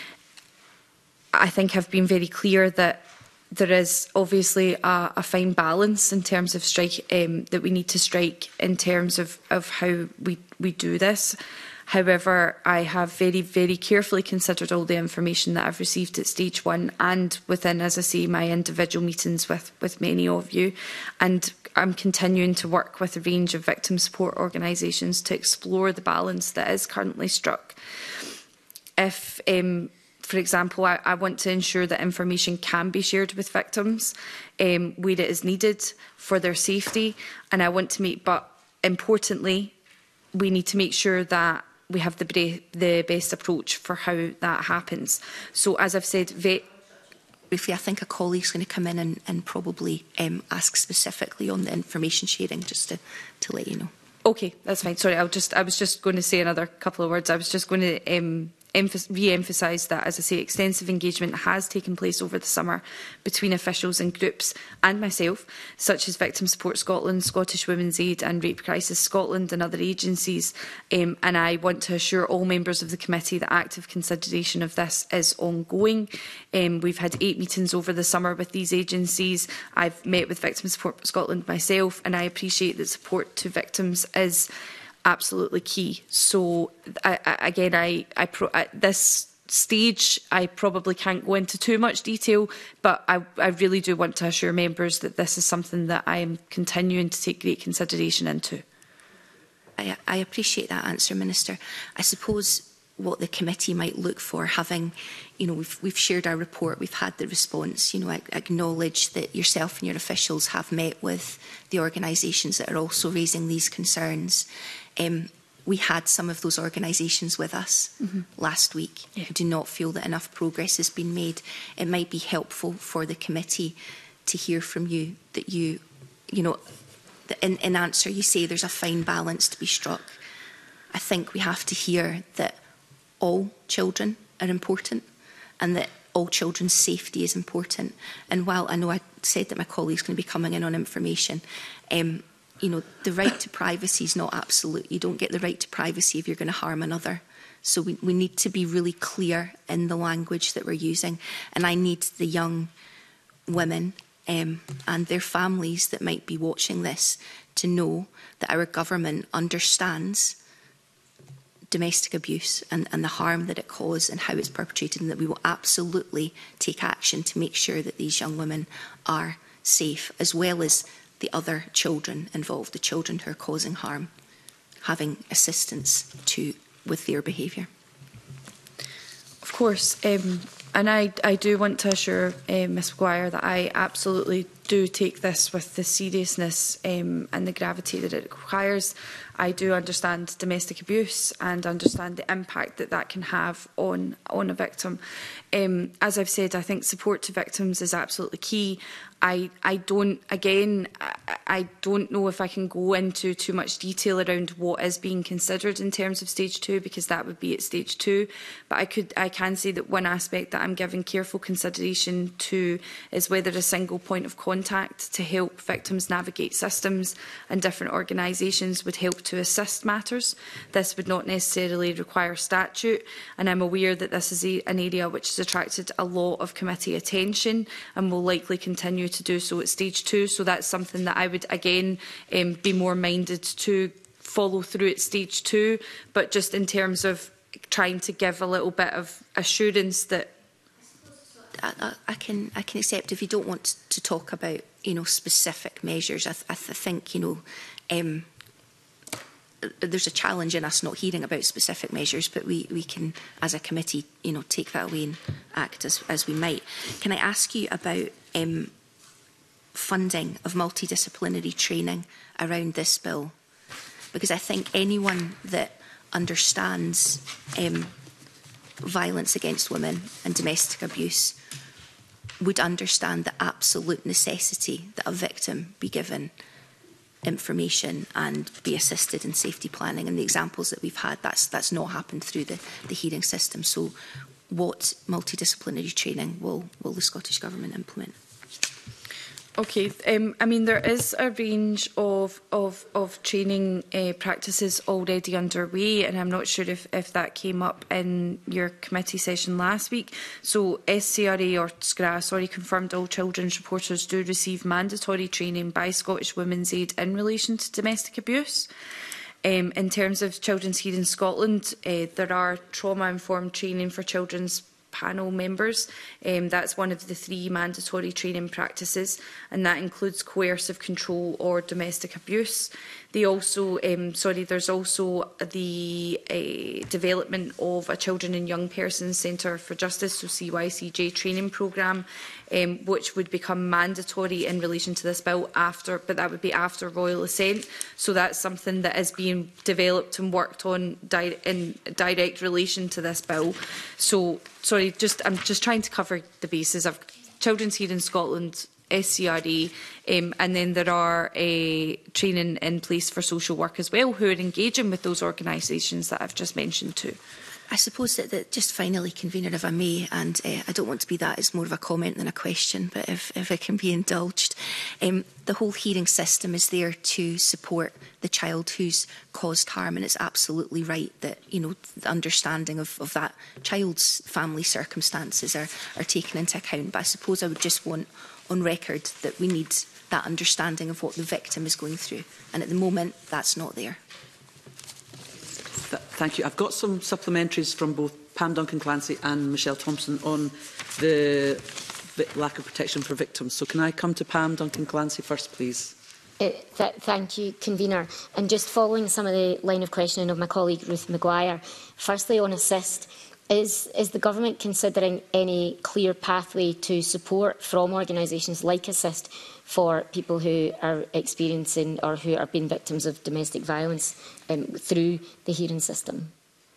I think I've been very clear that there is obviously a, a fine balance in terms of strike um, that we need to strike in terms of, of how we, we do this. However, I have very, very carefully considered all the information that I've received at stage one and within, as I say, my individual meetings with, with many of you. And I'm continuing to work with a range of victim support organisations to explore the balance that is currently struck. If, um, for example, I, I want to ensure that information can be shared with victims um, where it is needed for their safety. And I want to make, but importantly, we need to make sure that we have the, the best approach for how that happens. So, as I've said, vet briefly, I think a colleague's going to come in and, and probably um, ask specifically on the information sharing, just to, to let you know. Okay, that's fine. Sorry, I'll just, I was just going to say another couple of words. I was just going to um, re-emphasise that, as I say, extensive engagement has taken place over the summer between officials and groups and myself, such as Victim Support Scotland, Scottish Women's Aid and Rape Crisis Scotland and other agencies. Um, and I want to assure all members of the committee that active consideration of this is ongoing. Um, we've had eight meetings over the summer with these agencies. I've met with Victim Support Scotland myself, and I appreciate that support to victims is absolutely key. So I, I, again, I, I pro at this stage, I probably can't go into too much detail, but I, I really do want to assure members that this is something that I am continuing to take great consideration into. I, I appreciate that answer, Minister. I suppose what the committee might look for, having, you know, we've, we've shared our report, we've had the response, you know, I acknowledge that yourself and your officials have met with the organisations that are also raising these concerns. Um, we had some of those organisations with us mm-hmm. last week. Yeah. I do not feel that enough progress has been made. It might be helpful for the committee to hear from you that you, you know, in, in answer you say there's a fine balance to be struck. I think we have to hear that all children are important and that all children's safety is important. And while I know I said that my colleague's going to be coming in on information, um, you know, the right to privacy is not absolute. You don't get the right to privacy if you're going to harm another. So we, we need to be really clear in the language that we're using. And I need the young women um, and their families that might be watching this to know that our government understands domestic abuse and, and the harm that it causes and how it's perpetrated, and that we will absolutely take action to make sure that these young women are safe, as well as the other children involved, the children who are causing harm, having assistance to with their behaviour. Of course, um, and I, I do want to assure uh, Miz Maguire that I absolutely do take this with the seriousness um, and the gravity that it requires. I do understand domestic abuse and understand the impact that that can have on, on a victim. Um, as I've said, I think support to victims is absolutely key. I, I don't, again, I, I don't know if I can go into too much detail around what is being considered in terms of stage two, because that would be at stage two. But I could, I can say that one aspect that I'm giving careful consideration to is whether a single point of contact to help victims navigate systems and different organisations would help to assist matters. This would not necessarily require statute, and I'm aware that this is a, an area which has attracted a lot of committee attention and will likely continue to do so at stage two. So that's something that I would again um, be more minded to follow through at stage two, but just in terms of trying to give a little bit of assurance that I, I can I can accept if you don't want to talk about, you know, specific measures. I, th I th think, you know, um, there's a challenge in us not hearing about specific measures, but we, we can, as a committee, you know, take that away and act as, as we might. Can I ask you about um, funding of multidisciplinary training around this bill? Because I think anyone that understands um, violence against women and domestic abuse would understand the absolute necessity that a victim be given information and be assisted in safety planning. And the examples that we've had, that's, that's not happened through the, the hearing system. So what multidisciplinary training will, will the Scottish Government implement? Okay, um, I mean, there is a range of, of, of training uh, practices already underway, and I'm not sure if, if that came up in your committee session last week. So S C R A or S C R A, sorry, confirmed all children's reporters do receive mandatory training by Scottish Women's Aid in relation to domestic abuse. Um, in terms of Children's Hearing Scotland, uh, there are trauma-informed training for children's panel members. Um, that's one of the three mandatory training practices, and that includes coercive control or domestic abuse. They also, um, sorry, there's also the uh, development of a Children and Young Persons Centre for Justice, so C Y C J training programme, um, which would become mandatory in relation to this bill after, but that would be after royal assent. So that's something that is being developed and worked on di in direct relation to this bill. So, sorry, just I'm just trying to cover the bases of Children's Hearing Scotland, S C R A, um, and then there are uh, training in place for social work as well, who are engaging with those organisations that I've just mentioned too. I suppose that, that just finally, Convener, if I may, and uh, I don't want to be that, it's more of a comment than a question, but if, if it can be indulged, um, the whole hearing system is there to support the child who's caused harm, and it's absolutely right that, you know, the understanding of, of that child's family circumstances are, are taken into account. But I suppose I would just want on record that we need that understanding of what the victim is going through, and at the moment that's not there. Th thank you. I've got some supplementaries from both Pam Duncan-Clancy and Michelle Thompson on the lack of protection for victims. So can I come to Pam Duncan-Clancy first, please? Uh, th thank you, Convener. And just following some of the line of questioning of my colleague Ruth Maguire, firstly on assist, is, is the Government considering any clear pathway to support from organisations like Assist for people who are experiencing or who are being victims of domestic violence um, through the hearing system?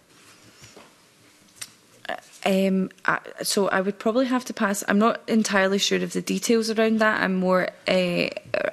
Um, I, so I would probably have to pass. I'm not entirely sure of the details around that. I'm more. Uh,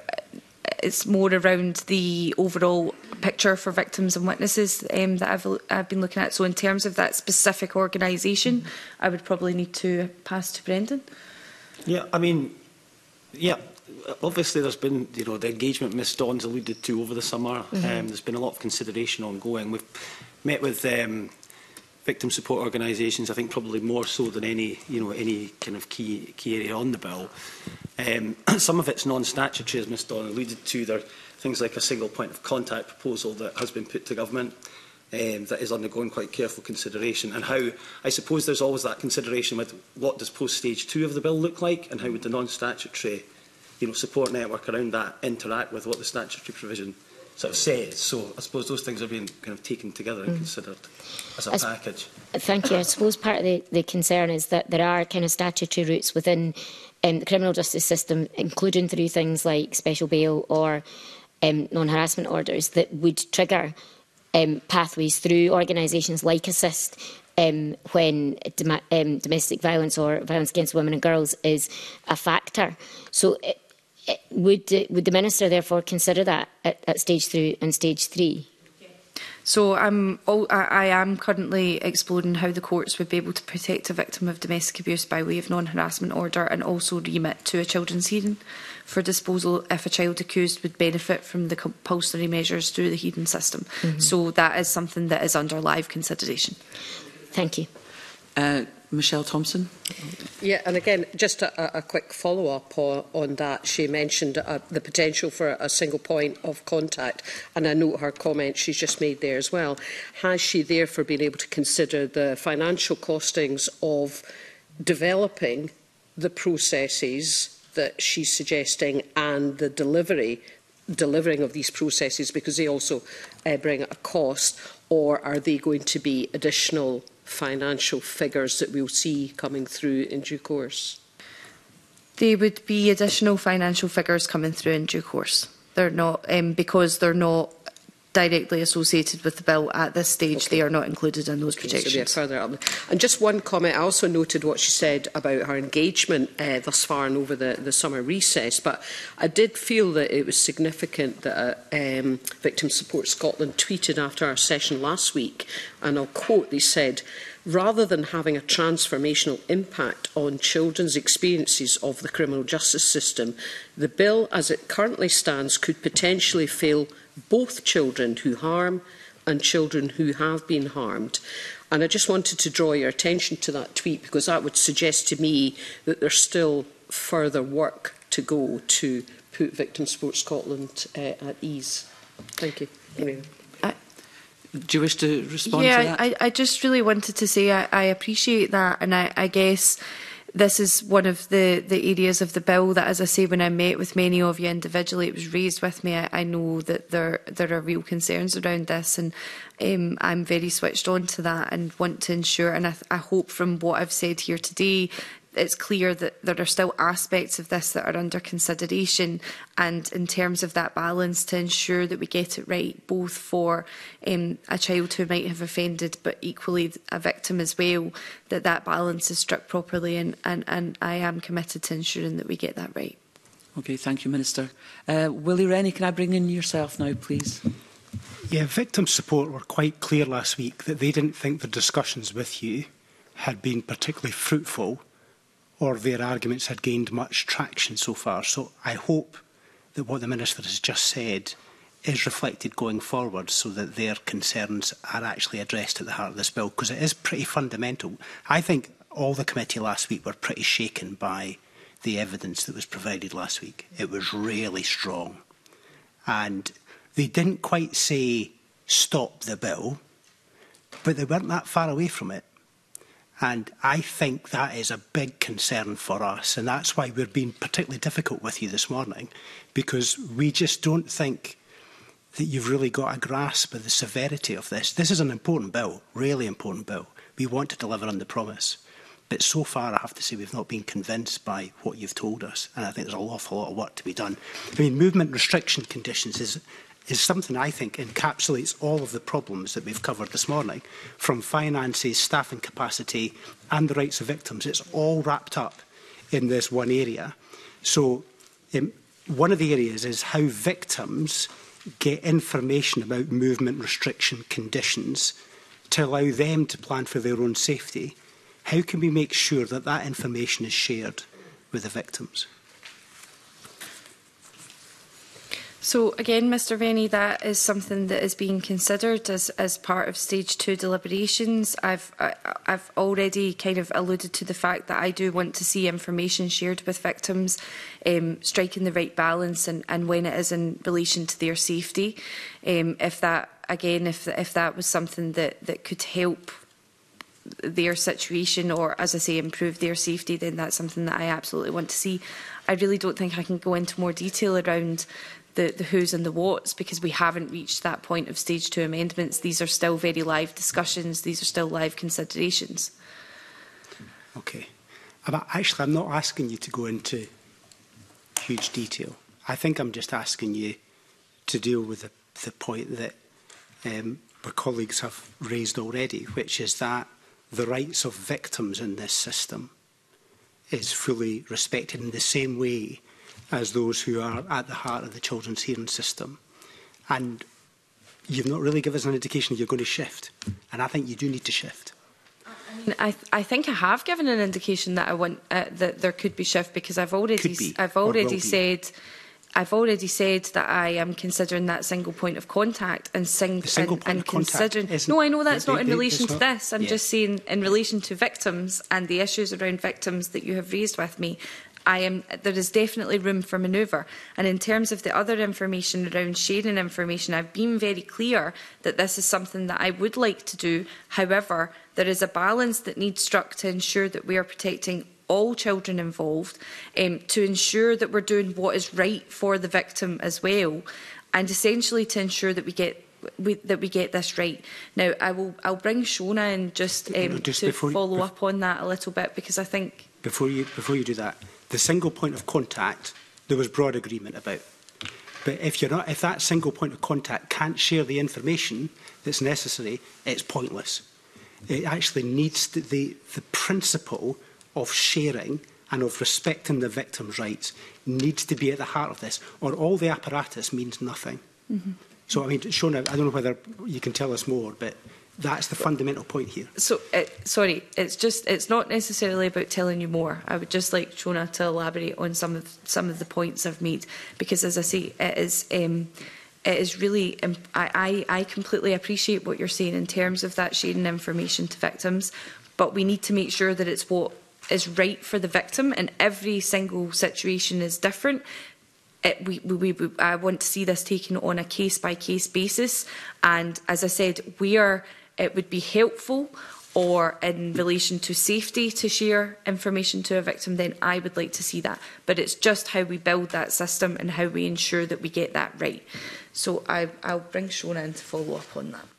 it's more around the overall picture for victims and witnesses um, that I've, I've been looking at. So in terms of that specific organisation, I would probably need to pass to Brendan. Yeah, I mean, yeah. Obviously, there's been, you know, the engagement Miss Dawn's alluded to over the summer. Mm-hmm. um, there's been a lot of consideration ongoing. We've met with um, victim support organisations, I think probably more so than any, you know, any kind of key key area on the bill. Um, some of it's non-statutory, as Miss Dawn alluded to. There are things like a single point of contact proposal that has been put to government um, that is undergoing quite careful consideration. And how, I suppose, there's always that consideration with what does post-stage two of the bill look like, and how would the non-statutory, you know, support network around that interact with what the statutory provision sort of says. So I suppose those things are being kind of taken together and mm. considered as a I package. Thank you. I suppose part of the, the concern is that there are kind of statutory routes within um, the criminal justice system, including through things like special bail or um, non-harassment orders, that would trigger um, pathways through organisations like Assist um, when dom um, domestic violence or violence against women and girls is a factor. So it, it, would, uh, would the Minister therefore consider that at, at stage three and stage three? So I'm, I am currently exploring how the courts would be able to protect a victim of domestic abuse by way of non-harassment order, and also remit to a children's hearing for disposal if a child accused would benefit from the compulsory measures through the hearing system. Mm-hmm. So that is something that is under live consideration. Thank you. Uh, Michelle Thompson. Yeah, and again, just a, a quick follow-up on, on that. She mentioned uh, the potential for a single point of contact, and I note her comment she's just made there as well. Has she therefore been able to consider the financial costings of developing the processes that she's suggesting and the delivery, delivering of these processes, because they also uh, bring a cost, or are they going to be additional financial figures that we'll see coming through in due course? There would be additional financial figures coming through in due course. They're not, um, because they're not directly associated with the bill at this stage. Okay. They are not included in those okay, projections. So further up. And just one comment, I also noted what she said about her engagement uh, thus far and over the, the summer recess, but I did feel that it was significant that uh, um, Victim Support Scotland tweeted after our session last week, and I'll quote, they said, "Rather than having a transformational impact on children's experiences of the criminal justice system, the bill as it currently stands could potentially fail both children who harm and children who have been harmed." And I just wanted to draw your attention to that tweet, because that would suggest to me that there's still further work to go to put Victim Support Scotland uh, at ease. Thank you. Anyway. Do you wish to respond yeah, to that? Yeah, I, I just really wanted to say I, I appreciate that, and I, I guess this is one of the, the areas of the bill that, as I say, when I met with many of you individually, it was raised with me. I, I know that there there are real concerns around this, and um, I'm very switched on to that and want to ensure, and I, I hope from what I've said here today, it's clear that there are still aspects of this that are under consideration, and in terms of that balance, to ensure that we get it right, both for um, a child who might have offended, but equally a victim as well, that that balance is struck properly, and, and, and I am committed to ensuring that we get that right. Okay, thank you, Minister. Uh, Willie Rennie, can I bring in yourself now, please? Yeah, Victim Support were quite clear last week that they didn't think the discussions with you had been particularly fruitful, or their arguments had gained much traction so far. So I hope that what the Minister has just said is reflected going forward, so that their concerns are actually addressed at the heart of this bill, because it is pretty fundamental. I think all the committee last week were pretty shaken by the evidence that was provided last week. It was really strong. And they didn't quite say stop the bill, but they weren't that far away from it. And I think that is a big concern for us, and that's why we're being particularly difficult with you this morning, because we just don't think that you've really got a grasp of the severity of this. This is an important bill, really important bill. We want to deliver on the promise. But so far, I have to say, we've not been convinced by what you've told us, and I think there's an awful lot of work to be done. I mean, movement restriction conditions is is something I think encapsulates all of the problems that we've covered this morning, from finances, staffing capacity and the rights of victims. It's all wrapped up in this one area. So um, one of the areas is how victims get information about movement restriction conditions to allow them to plan for their own safety. How can we make sure that that information is shared with the victims? So again, Mr Rennie, that is something that is being considered as, as part of stage two deliberations. I've, I, I've already kind of alluded to the fact that I do want to see information shared with victims, um, striking the right balance and, and when it is in relation to their safety. Um, if that, again, if, if that was something that, that could help their situation or, as I say, improve their safety, then that's something that I absolutely want to see. I really don't think I can go into more detail around the, the who's and the what's, because we haven't reached that point of stage two amendments. These are still very live discussions. These are still live considerations. Okay. But actually, I'm not asking you to go into huge detail. I think I'm just asking you to deal with the, the point that um, our colleagues have raised already, which is that the rights of victims in this system is fully respected in the same way as those who are at the heart of the children's hearing system. And you've not really given us an indication you're going to shift. And I think you do need to shift. I, th I think I have given an indication that I want uh, that there could be shift, because I've already be, I've already said I've already said that I am considering that single point of contact and sing single and, point and of contact considering. isn't- No, I know that's they, not in they, relation to not, this. I'm yeah. just saying in relation to victims and the issues around victims that you have raised with me. I am, there is definitely room for manoeuvre. And in terms of the other information around sharing information, I've been very clear that this is something that I would like to do. However, there is a balance that needs struck to ensure that we are protecting all children involved, um, to ensure that we're doing what is right for the victim as well, and essentially to ensure that we get we, that we get this right. Now, I will I'll bring Shona in just, um, just to before, follow before, up on that a little bit, because I think before you before you do that, the single point of contact there was broad agreement about. But if you're not, if that single point of contact can't share the information that's necessary, it's pointless. It actually needs to, the the principle of sharing and of respecting the victim's rights needs to be at the heart of this, or all the apparatus means nothing. Mm-hmm. So, I mean, Shona, I don't know whether you can tell us more, but that's the fundamental point here. So, uh, sorry, it's just, it's not necessarily about telling you more. I would just like Shona to elaborate on some of some of the points I've made, because, as I say, it is um, it is really, um, I, I I completely appreciate what you're saying in terms of that sharing information to victims, but we need to make sure that it's what is right for the victim, and every single situation is different. It, we, we, we, I want to see this taken on a case-by-case basis, and as I said, where it would be helpful or in relation to safety to share information to a victim, then I would like to see that. But it's just how we build that system and how we ensure that we get that right. So I, I'll bring Shona in to follow up on that.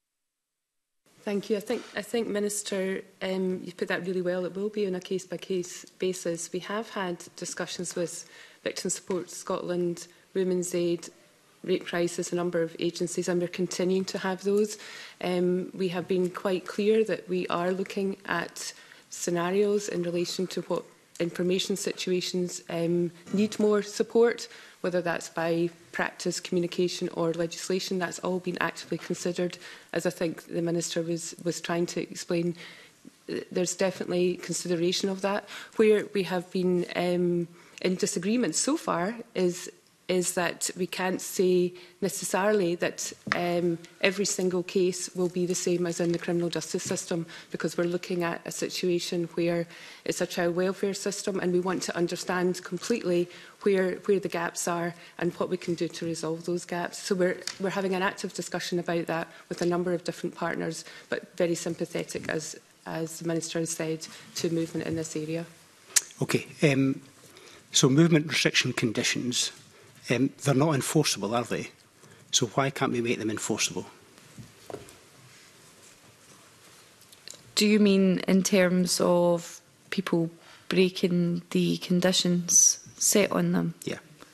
Thank you. I think, I think Minister, um, you put that really well. It will be on a case-by-case basis. We have had discussions with Victim Support Scotland, Women's Aid, Rape Crisis, a number of agencies, and we're continuing to have those. Um, we have been quite clear that we are looking at scenarios in relation to what information situations um, need more support, whether that's by practice, communication or legislation. That's all been actively considered. As I think the Minister was, was trying to explain, there's definitely consideration of that. Where we have been um, in disagreement so far is is that we can't say necessarily that um, every single case will be the same as in the criminal justice system, because we're looking at a situation where it's a child welfare system, and we want to understand completely where, where the gaps are and what we can do to resolve those gaps. So we're, we're having an active discussion about that with a number of different partners, but very sympathetic, as, as the Minister has said, to movement in this area. Okay. Um, so movement restriction conditions, um, they're not enforceable, are they? So why can't we make them enforceable? Do you mean in terms of people breaking the conditions set on them? Yeah.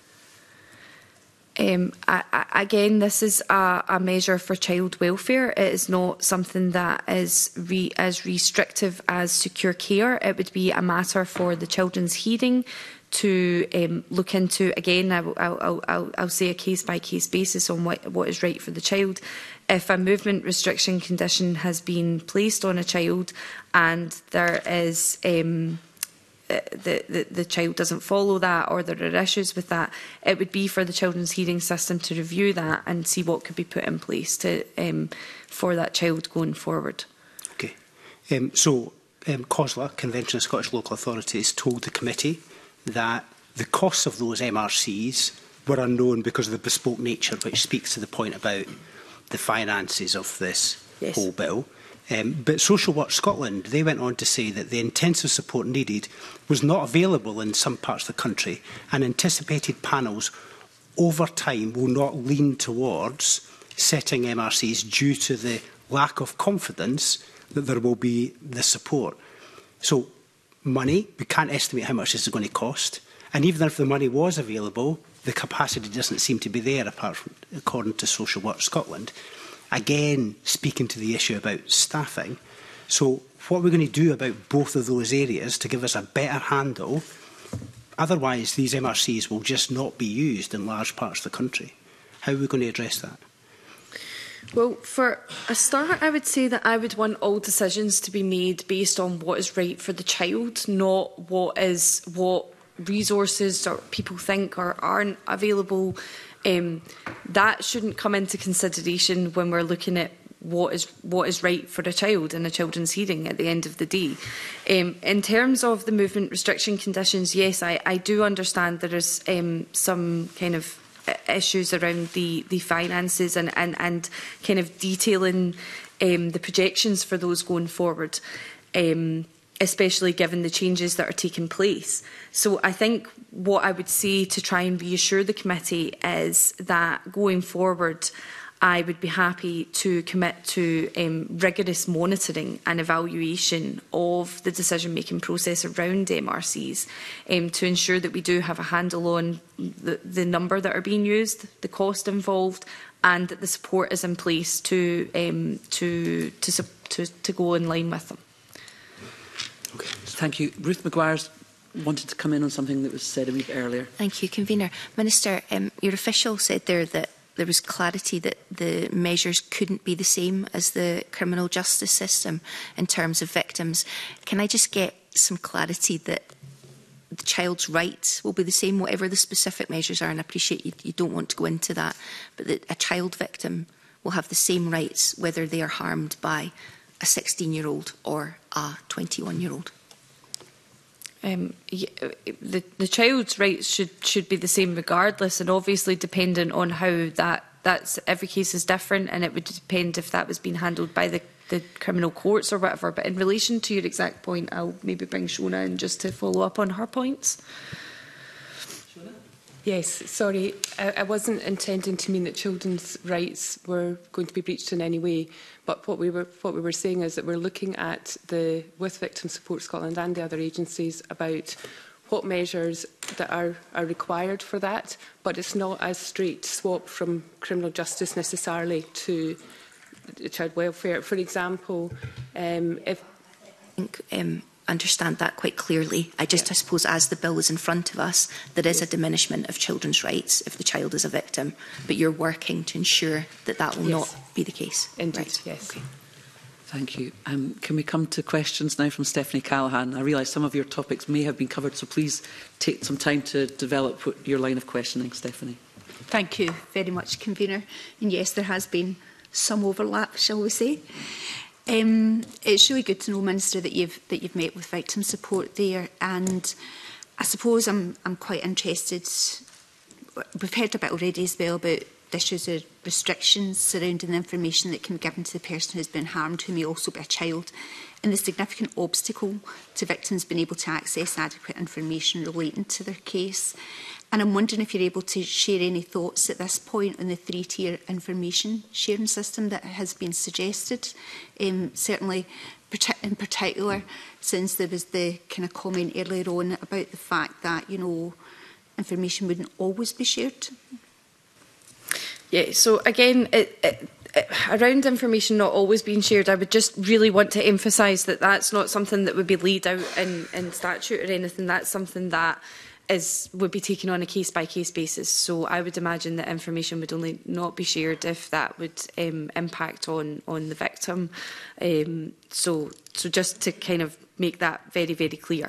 Um, I, I, again, this is a, a measure for child welfare. It is not something that is re, as restrictive as secure care. It would be a matter for the Children's Hearing to um, look into. Again, I will, I'll, I'll, I'll say a case-by-case basis on what, what is right for the child. If a movement restriction condition has been placed on a child and there is um, The, the, the child doesn't follow that, or there are issues with that, it would be for the Children's Hearing System to review that and see what could be put in place to um, for that child going forward. Okay. Um, so, um, COSLA, Convention of Scottish Local Authorities, told the committee that the costs of those M R Cs were unknown because of the bespoke nature, which speaks to the point about the finances of this yes. whole bill. Um, but Social Work Scotland, they went on to say that the intensive support needed was not available in some parts of the country, and anticipated panels over time will not lean towards setting M R Cs due to the lack of confidence that there will be the support. So money, we can't estimate how much this is going to cost, and even if the money was available, the capacity doesn't seem to be there, apart from, according to Social Work Scotland. Again, speaking to the issue about staffing. So what we're going to do about both of those areas to give us a better handle, otherwise these M R Cs will just not be used in large parts of the country. How are we going to address that? Well, for a start, I would say that I would want all decisions to be made based on what is right for the child, not what is what resources or people think or aren't available. Um, that shouldn't come into consideration when we're looking at what is what is right for a child in a children's hearing at the end of the day. Um, in terms of the movement restriction conditions, yes, I, I do understand there is um, some kind of issues around the, the finances and, and, and kind of detailing um, the projections for those going forward. Um, especially given the changes that are taking place. So I think what I would say to try and reassure the committee is that going forward, I would be happy to commit to um, rigorous monitoring and evaluation of the decision-making process around M R Cs um, to ensure that we do have a handle on the, the number that are being used, the cost involved, and that the support is in place to, um, to, to, to, to go in line with them. Okay. Thank you. Ruth Maguire's wanted to come in on something that was said a wee bit earlier. Thank you, Convener. Minister, um, your official said there that there was clarity that the measures couldn't be the same as the criminal justice system in terms of victims. Can I just get some clarity that the child's rights will be the same, whatever the specific measures are? And I appreciate you, you don't want to go into that, but that a child victim will have the same rights whether they are harmed by a sixteen-year-old or a twenty-one-year-old? Um, the, the child's rights should should be the same regardless, and obviously dependent on how that that's every case is different, and it would depend if that was being handled by the, the criminal courts or whatever. But in relation to your exact point, I'll maybe bring Shona in just to follow up on her points. Yes, sorry, I, I wasn't intending to mean that children's rights were going to be breached in any way, but what we were what we were saying is that we're looking at the with Victim Support Scotland and the other agencies about what measures that are, are required for that, but it's not a straight swap from criminal justice necessarily to child welfare. For example, um, if I think um, understand that quite clearly. I just, yeah. I suppose, as the bill is in front of us, there is a diminishment of children's rights if the child is a victim, but you're working to ensure that that will yes. not be the case. Indeed, right. yes. Okay. Thank you. Um, can we come to questions now from Stephanie Callaghan? I realise some of your topics may have been covered, so please take some time to develop your line of questioning, Stephanie. Thank you very much, Convener. And yes, there has been some overlap, shall we say. Um, it's really good to know, Minister, that you've that you've met with victim support there, and I suppose I'm I'm quite interested. We've heard a bit already as well about issues or restrictions surrounding the information that can be given to the person who has been harmed, who may also be a child, and the significant obstacle to victims being able to access adequate information relating to their case. And I'm wondering if you're able to share any thoughts at this point on the three-tier information sharing system that has been suggested. Um, certainly, in particular, since there was the kind of comment earlier on about the fact that, you know, information wouldn't always be shared. Yeah, so again, it, it, it, around information not always being shared, I would just really want to emphasise that that's not something that would be laid out in, in statute or anything. That's something that is would be taken on a case-by-case basis. So I would imagine that information would only not be shared if that would um, impact on, on the victim. Um, so, so just to kind of make that very, very clear.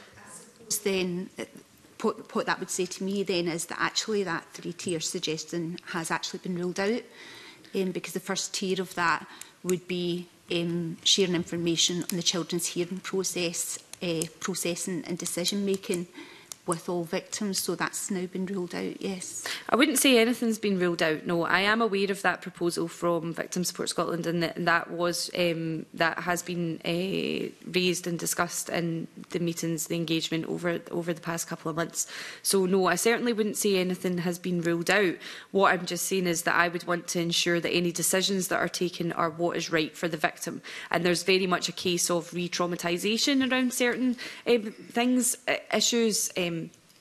Then, what, what that would say to me then is that actually that three-tier suggestion has actually been ruled out, um, because the first tier of that would be um, sharing information on the children's hearing process, uh, processing and decision-making with all victims, so that's now been ruled out, yes. I wouldn't say anything's been ruled out, no. I am aware of that proposal from Victim Support Scotland, and that, and that was um, that has been uh, raised and discussed in the meetings, the engagement over over the past couple of months. So no, I certainly wouldn't say anything has been ruled out. What I'm just saying is that I would want to ensure that any decisions that are taken are what is right for the victim. And there's very much a case of re-traumatisation around certain um, things, uh, issues, um,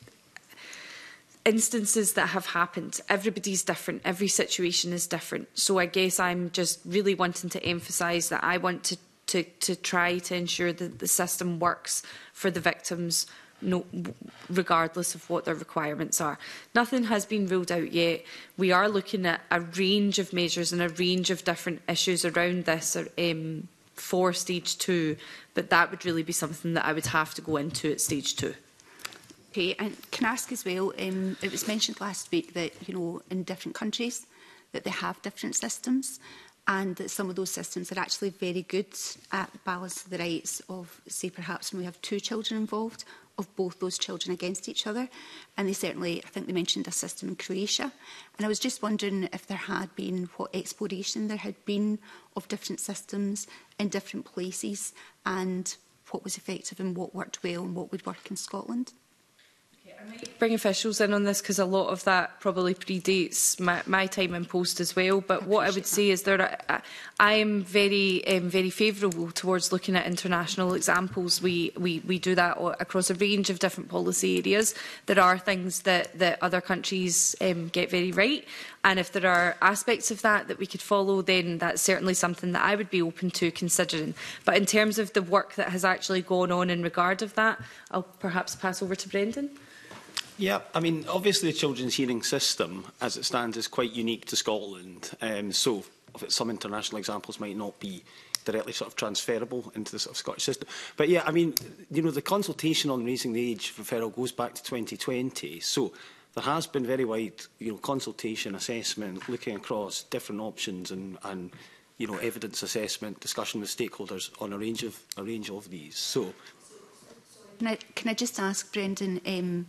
instances that have happened. Everybody's different, every situation is different. So I guess I'm just really wanting to emphasise that I want to, to, to try to ensure that the system works for the victims, no, regardless of what their requirements are. Nothing has been ruled out yet. We are looking at a range of measures and a range of different issues around this um, for stage two, but that would really be something that I would have to go into at stage two. Okay, and can I ask as well, um, it was mentioned last week that, you know, in different countries that they have different systems, and that some of those systems are actually very good at balancing the rights of, say, perhaps when we have two children involved, of both those children against each other. And they certainly, I think they mentioned a system in Croatia. And I was just wondering if there had been, what exploration there had been of different systems in different places, and what was effective and what worked well and what would work in Scotland. I might bring officials in on this because a lot of that probably predates my, my time in post as well. But I what I would that. say is there, are, I am very, um, very favourable towards looking at international examples. We, we, we do that across a range of different policy areas. There are things that, that other countries um, get very right. And if there are aspects of that that we could follow, then that's certainly something that I would be open to considering. But in terms of the work that has actually gone on in regard of that, I'll perhaps pass over to Brendan. Yeah, I mean, obviously the children's hearing system, as it stands, is quite unique to Scotland. Um, so some international examples might not be directly sort of transferable into the sort of Scottish system. But yeah, I mean, you know, the consultation on raising the age for referral goes back to twenty twenty. So there has been very wide, you know, consultation, assessment, looking across different options and, and you know, evidence assessment, discussion with stakeholders on a range of a range of these. So, can I, can I just ask, Brendan? Um,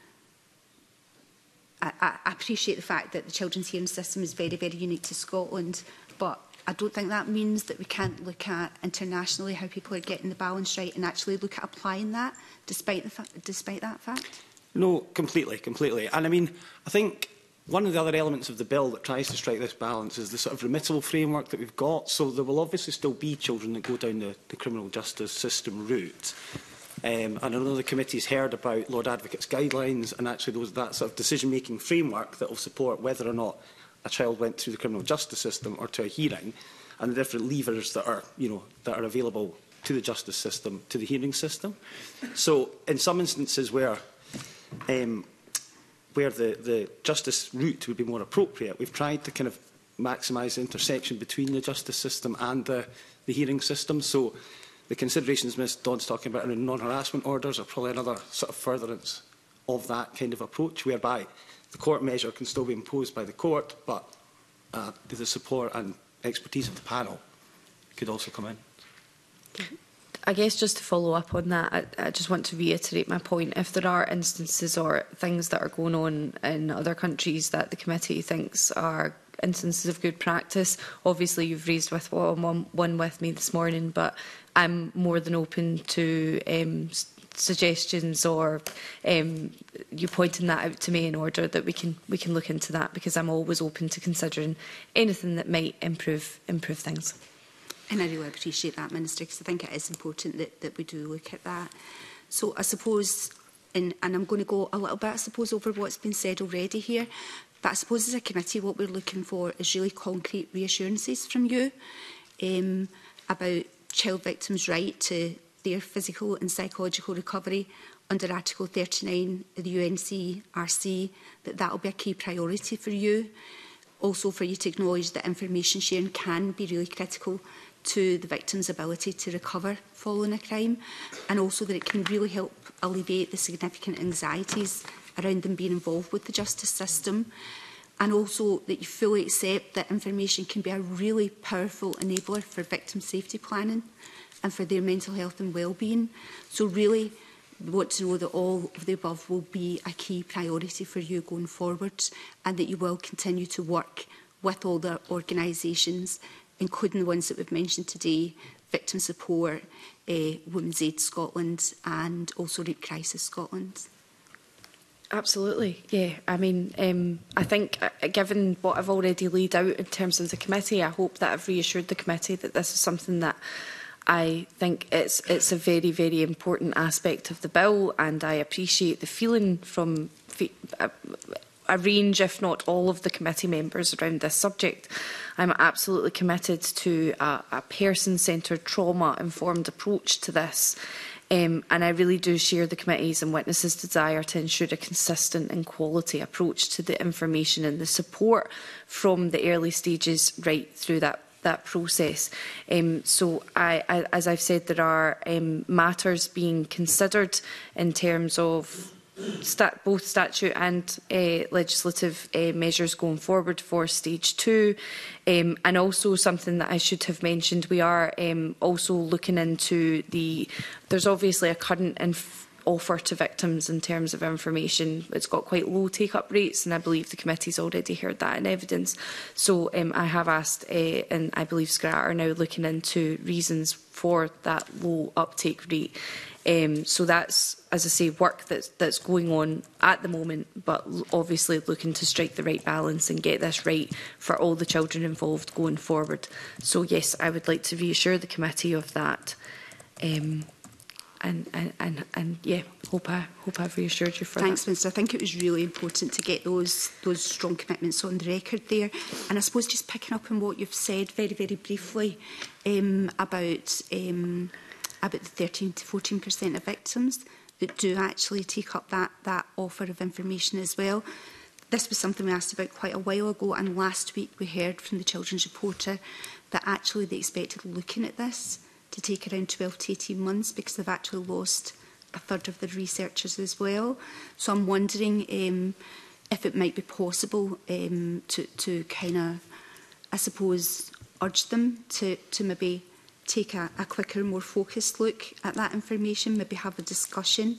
I, I appreciate the fact that the children's hearing system is very, very unique to Scotland, but I don't think that means that we can't look at internationally how people are getting the balance right and actually look at applying that, despite, the despite that fact. No, completely, completely. And I mean, I think one of the other elements of the bill that tries to strike this balance is the sort of remittable framework that we've got. So there will obviously still be children that go down the, the criminal justice system route. Um, and I know the committee's heard about Lord Advocate's guidelines and actually those, that sort of decision-making framework that will support whether or not a child went through the criminal justice system or to a hearing, and the different levers that are, you know, that are available to the justice system, to the hearing system. So in some instances where, um, where the, the justice route would be more appropriate, we've tried to kind of maximise the intersection between the justice system and the, the hearing system. So the considerations Miz Dodd's talking about in non-harassment orders are probably another sort of furtherance of that kind of approach, whereby the court measure can still be imposed by the court, but uh, the support and expertise of the panel could also come in. I guess just to follow up on that, I, I just want to reiterate my point. If there are instances or things that are going on in other countries that the committee thinks are instances of good practice, obviously you've raised with one, one with me this morning, but I'm more than open to um, suggestions or um, you pointing that out to me in order that we can we can look into that, because I'm always open to considering anything that might improve improve things. And I really appreciate that, Minister, because I think it is important that, that we do look at that. So I suppose, and, and I'm going to go a little bit, I suppose, over what's been said already here, but I suppose as a committee what we're looking for is really concrete reassurances from you um, about child victims' right to their physical and psychological recovery under Article thirty-nine of the U N C R C, that that will be a key priority for you. Also for you to acknowledge that information sharing can be really critical to the victim's ability to recover following a crime, and also that it can really help alleviate the significant anxieties around them being involved with the justice system, and also that you fully accept that information can be a really powerful enabler for victim safety planning and for their mental health and well-being. So really, we want to know that all of the above will be a key priority for you going forward, and that you will continue to work with all the organisations, including the ones that we've mentioned today, Victim Support, uh, Women's Aid Scotland and also Rape Crisis Scotland. Absolutely, yeah. I mean, um, I think uh, given what I've already laid out in terms of the committee, I hope that I've reassured the committee that this is something that I think it's it's a very, very important aspect of the bill, and I appreciate the feeling from a, a range, if not all, of the committee members around this subject. I'm absolutely committed to a, a person-centred, trauma-informed approach to this. Um, and I really do share the committee's and witnesses' desire to ensure a consistent and quality approach to the information and the support from the early stages right through that that process. Um, so, I, I, as I've said, there are um, matters being considered in terms of stat both statute and uh, legislative uh, measures going forward for stage two. Um, and also something that I should have mentioned, we are um, also looking into the, there's obviously a current inf offer to victims in terms of information. It's got quite low take-up rates, and I believe the committee's already heard that in evidence. So um, I have asked, uh, and I believe SCRAT are now looking into reasons for that low uptake rate. Um, so that's, as I say, work that's, that's going on at the moment, but obviously looking to strike the right balance and get this right for all the children involved going forward. So yes, I would like to reassure the committee of that. Um, And, and, and, and yeah, hope, I, hope I've reassured you for Thanks, that. Minister. I think it was really important to get those, those strong commitments on the record there. And I suppose just picking up on what you've said very, very briefly um, about, um, about the thirteen to fourteen percent of victims that do actually take up that, that offer of information as well. This was something we asked about quite a while ago, and last week we heard from the Children's Reporter that actually they expected looking at this to take around twelve to eighteen months, because they've actually lost a third of their researchers as well. So I'm wondering um, if it might be possible um, to, to kind of, I suppose, urge them to, to maybe take a, a quicker, more focused look at that information, maybe have a discussion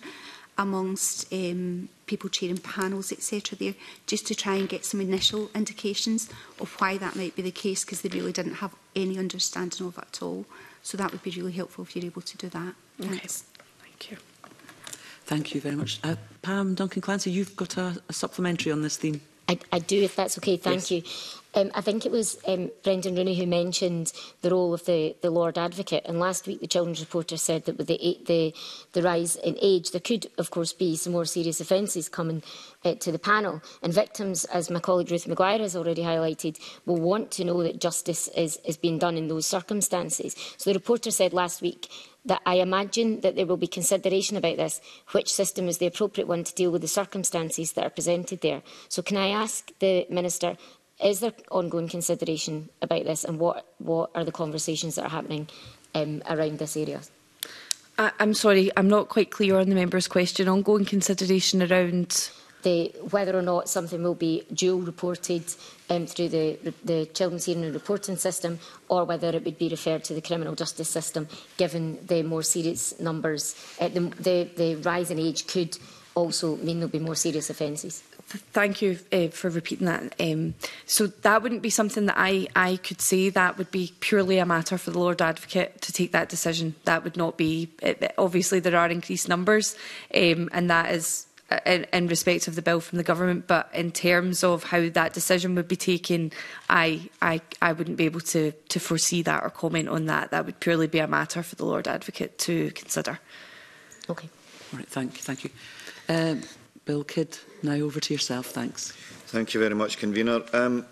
amongst um, people chairing panels, et cetera there, just to try and get some initial indications of why that might be the case, because they really didn't have any understanding of it at all. So that would be really helpful if you're able to do that. Thanks. Okay. Thank you. Thank you very much. Uh, Pam Duncan-Clancy, you've got a, a supplementary on this theme. I, I do, if that's okay. Thank yes. you. Um, I think it was um, Brendan Rooney who mentioned the role of the, the Lord Advocate, and last week the Children's Reporter said that with the, the, the rise in age, there could, of course, be some more serious offences coming uh, to the panel. And victims, as my colleague Ruth Maguire has already highlighted, will want to know that justice is, is being done in those circumstances. So the reporter said last week that I imagine that there will be consideration about this, which system is the appropriate one to deal with the circumstances that are presented there. So can I ask the Minister, is there ongoing consideration about this, and what, what are the conversations that are happening um, around this area? I, I'm sorry, I'm not quite clear on the member's question. Ongoing consideration around... the, whether or not something will be dual reported um, through the, the Children's Hearing and Reporting System, or whether it would be referred to the criminal justice system, given the more serious numbers. Uh, the, the, the rise in age could also mean there will be more serious offences. Thank you uh, for repeating that. Um, so that wouldn't be something that I, I could say. That would be purely a matter for the Lord Advocate to take that decision. That would not be... It, obviously, there are increased numbers, um, and that is in, in respect of the bill from the government. But in terms of how that decision would be taken, I, I, I wouldn't be able to, to foresee that or comment on that. That would purely be a matter for the Lord Advocate to consider. Okay. All right, thank, thank you. Um, Bill Kidd, now over to yourself. Thanks. Thank you very much, Convener. Um,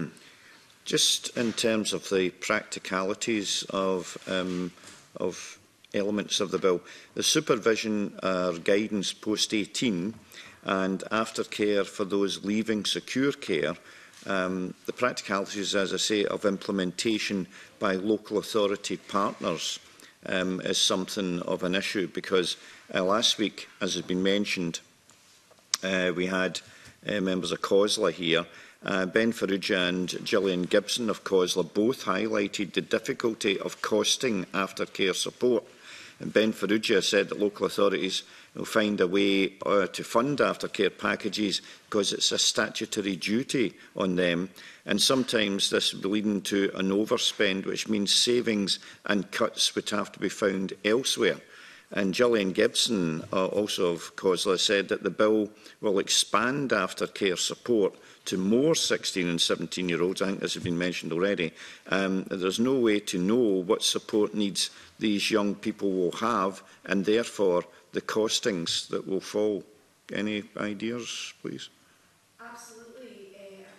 just in terms of the practicalities of, um, of elements of the bill, the supervision or guidance post eighteen and aftercare for those leaving secure care, um, the practicalities, as I say, of implementation by local authority partners um, is something of an issue, because uh, last week, as has been mentioned, Uh, we had uh, members of COSLA here. Uh, Ben Farrugia and Gillian Gibson of COSLA both highlighted the difficulty of costing aftercare support. And Ben Farrugia said that local authorities will find a way uh, to fund aftercare packages because it's a statutory duty on them. And sometimes this will be leading to an overspend, which means savings and cuts would have to be found elsewhere. And Gillian Gibson, uh, also of COSLA, said that the bill will expand aftercare support to more sixteen and seventeen-year-olds. I think this has been mentioned already. Um, there's no way to know what support needs these young people will have, and therefore the costings that will fall. Any ideas, please? Absolutely.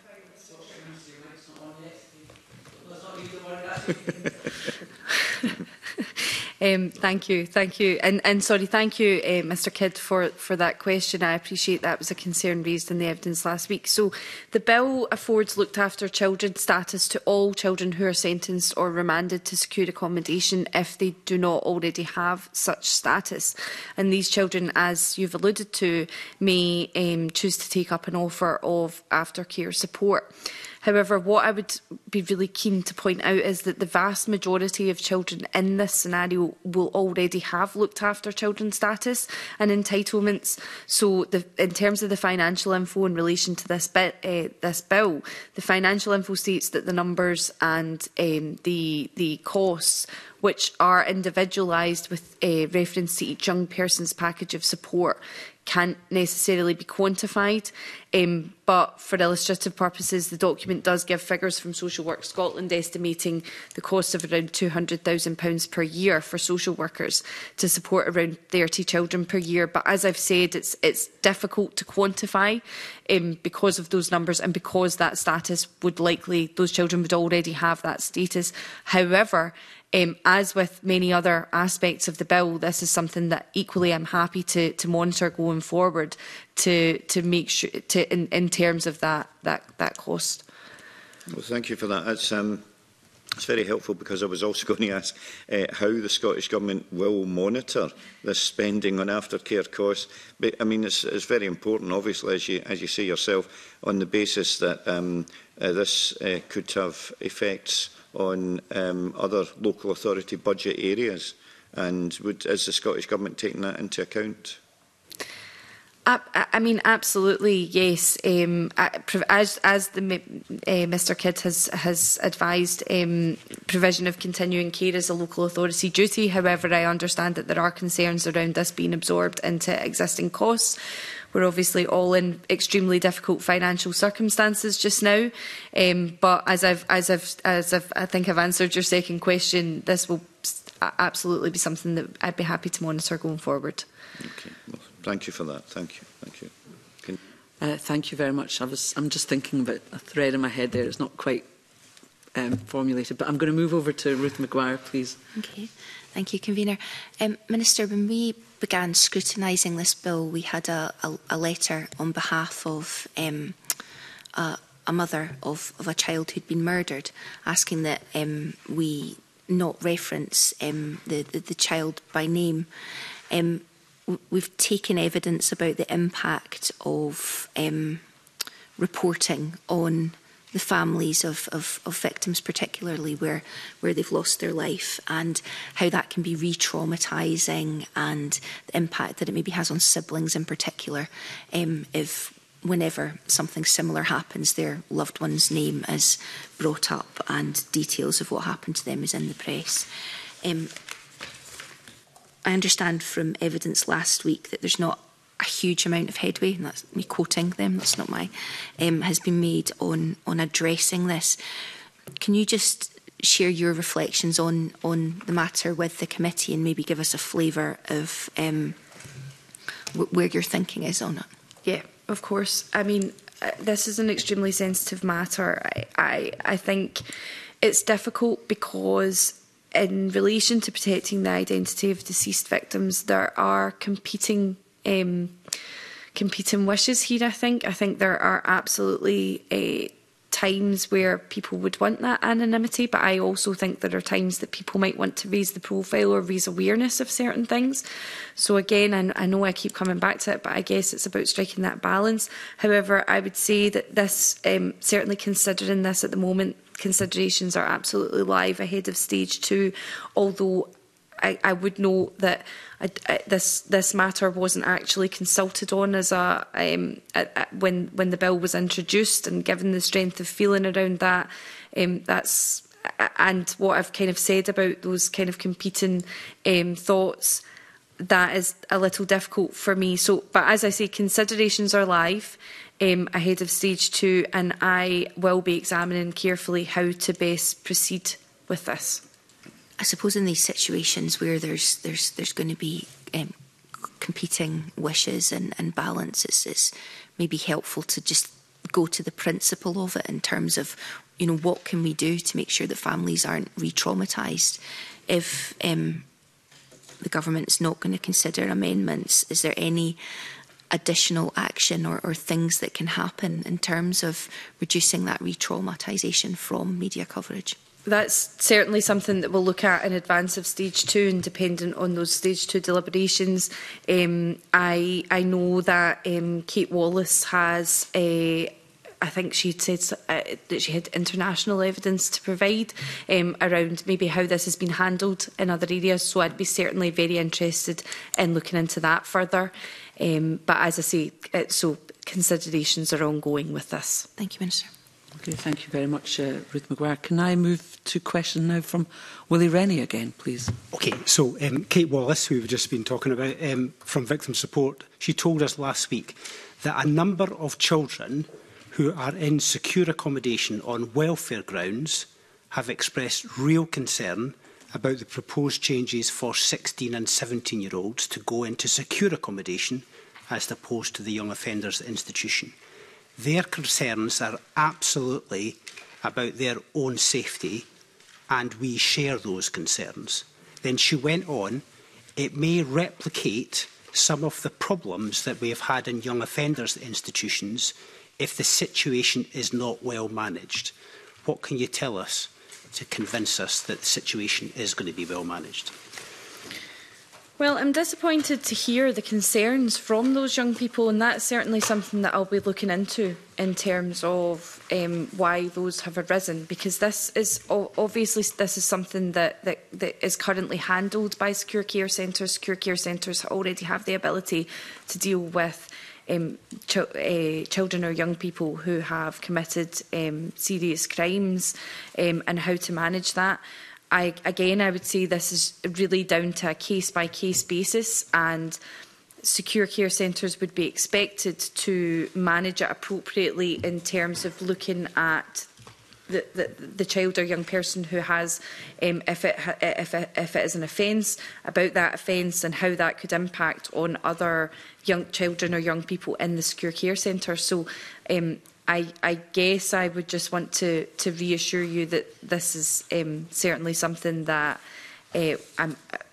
Um, thank you, thank you, and, and sorry, thank you, uh, Mr Kidd, for, for that question. I appreciate that was a concern raised in the evidence last week. So, the bill affords looked after children status to all children who are sentenced or remanded to secure accommodation if they do not already have such status. And these children, as you've alluded to, may um, choose to take up an offer of aftercare support. However, what I would be really keen to point out is that the vast majority of children in this scenario will already have looked after children status and entitlements. So the, in terms of the financial info in relation to this, bit, uh, this bill, the financial info states that the numbers and um, the, the costs, which are individualised with uh, reference to each young person's package of support, can't necessarily be quantified, um, but for illustrative purposes, the document does give figures from Social Work Scotland estimating the cost of around two hundred thousand pounds per year for social workers to support around thirty children per year. But as I've said, it's, it's difficult to quantify um, because of those numbers and because that status would likely, those children would already have that status. However, Um, as with many other aspects of the bill, this is something that equally I'm happy to, to monitor going forward to, to make sure, to, in, in terms of that, that, that cost. Well, thank you for that. It's, um, it's very helpful, because I was also going to ask uh, how the Scottish Government will monitor this spending on aftercare costs. But, I mean, it's, it's very important, obviously, as you, as you say yourself, on the basis that um, uh, this uh, could have effects on um, other local authority budget areas, and would, is the Scottish Government taking that into account? I, I mean, absolutely, yes. Um, as as the uh, Mr Kidd has has advised, um, provision of continuing care is a local authority duty. However, I understand that there are concerns around this being absorbed into existing costs. We're obviously all in extremely difficult financial circumstances just now, um, but as I've, as I've, as I've, I think I've answered your second question, this will absolutely be something that I'd be happy to monitor going forward. Okay. Well, thank you for that. Thank you. Thank you. Can... Uh, thank you very much. I was, I'm just thinking about a thread in my head there. It's not quite um, formulated, but I'm going to move over to Ruth Maguire, please. Okay. Thank you, Convener. Um, Minister, when we began scrutinising this bill, we had a, a, a letter on behalf of um, a, a mother of, of a child who'd been murdered, asking that um, we not reference um, the, the, the child by name. Um, we've taken evidence about the impact of um, reporting on the families of, of, of victims, particularly where, where they've lost their life, and how that can be re-traumatising, and the impact that it maybe has on siblings in particular, um, if whenever something similar happens, their loved one's name is brought up and details of what happened to them is in the press. Um, I understand from evidence last week that there's not a huge amount of headway, and that's me quoting them, that's not my, um, has been made on, on addressing this. Can you just share your reflections on, on the matter with the committee, and maybe give us a flavour of um, w where your thinking is on it? Yeah, of course. I mean, uh, this is an extremely sensitive matter. I, I, I think it's difficult because in relation to protecting the identity of deceased victims, there are competing um, competing wishes here, I think. I think there are absolutely uh, times where people would want that anonymity, but I also think there are times that people might want to raise the profile or raise awareness of certain things. So again, I, I know I keep coming back to it, but I guess it's about striking that balance. However, I would say that this, um, certainly considering this at the moment, considerations are absolutely live ahead of stage two, although I, I would note that I, I, this this matter wasn't actually consulted on as a um, a, a, when when the bill was introduced, and given the strength of feeling around that, um, that's and what I've kind of said about those kind of competing um, thoughts, that is a little difficult for me. So, but as I say, considerations are live um, ahead of stage two, and I will be examining carefully how to best proceed with this. I suppose in these situations where there's there's there's going to be um, competing wishes and, and balance, it's, it's maybe helpful to just go to the principle of it in terms of, you know, what can we do to make sure that families aren't re-traumatised. If um, the government's not going to consider amendments, is there any additional action or, or things that can happen in terms of reducing that re-traumatisation from media coverage? That's certainly something that we'll look at in advance of stage two, and dependent on those stage two deliberations. Um, I I know that um, Kate Wallace has a. I think she said uh, that she had international evidence to provide um, around maybe how this has been handled in other areas. So I'd be certainly very interested in looking into that further. Um, but as I say, it, so considerations are ongoing with this. Thank you, Minister. Okay, thank you very much, uh, Ruth Maguire. Can I move to question now from Willie Rennie again, please? Okay, so um, Kate Wallace, who we've just been talking about, um, from Victim Support, she told us last week that a number of children who are in secure accommodation on welfare grounds have expressed real concern about the proposed changes for sixteen and seventeen year olds to go into secure accommodation as opposed to the young offenders institution. Their concerns are absolutely about their own safety, and we share those concerns. Then she went on, it may replicate some of the problems that we have had in young offenders institutions if the situation is not well managed. What can you tell us to convince us that the situation is going to be well managed? Well, I'm disappointed to hear the concerns from those young people, and that's certainly something that I'll be looking into in terms of um, why those have arisen, because this is obviously this is something that, that, that is currently handled by secure care centres. Secure care centres already have the ability to deal with um, ch uh, children or young people who have committed um, serious crimes, um, and how to manage that. I, again, I would say this is really down to a case-by-case basis, and secure care centres would be expected to manage it appropriately in terms of looking at the, the, the child or young person who has, um, if, it, if, it, if it is an offence, about that offence and how that could impact on other young children or young people in the secure care centre. So um, I, I guess I would just want to, to reassure you that this is um, certainly something that uh, I'm,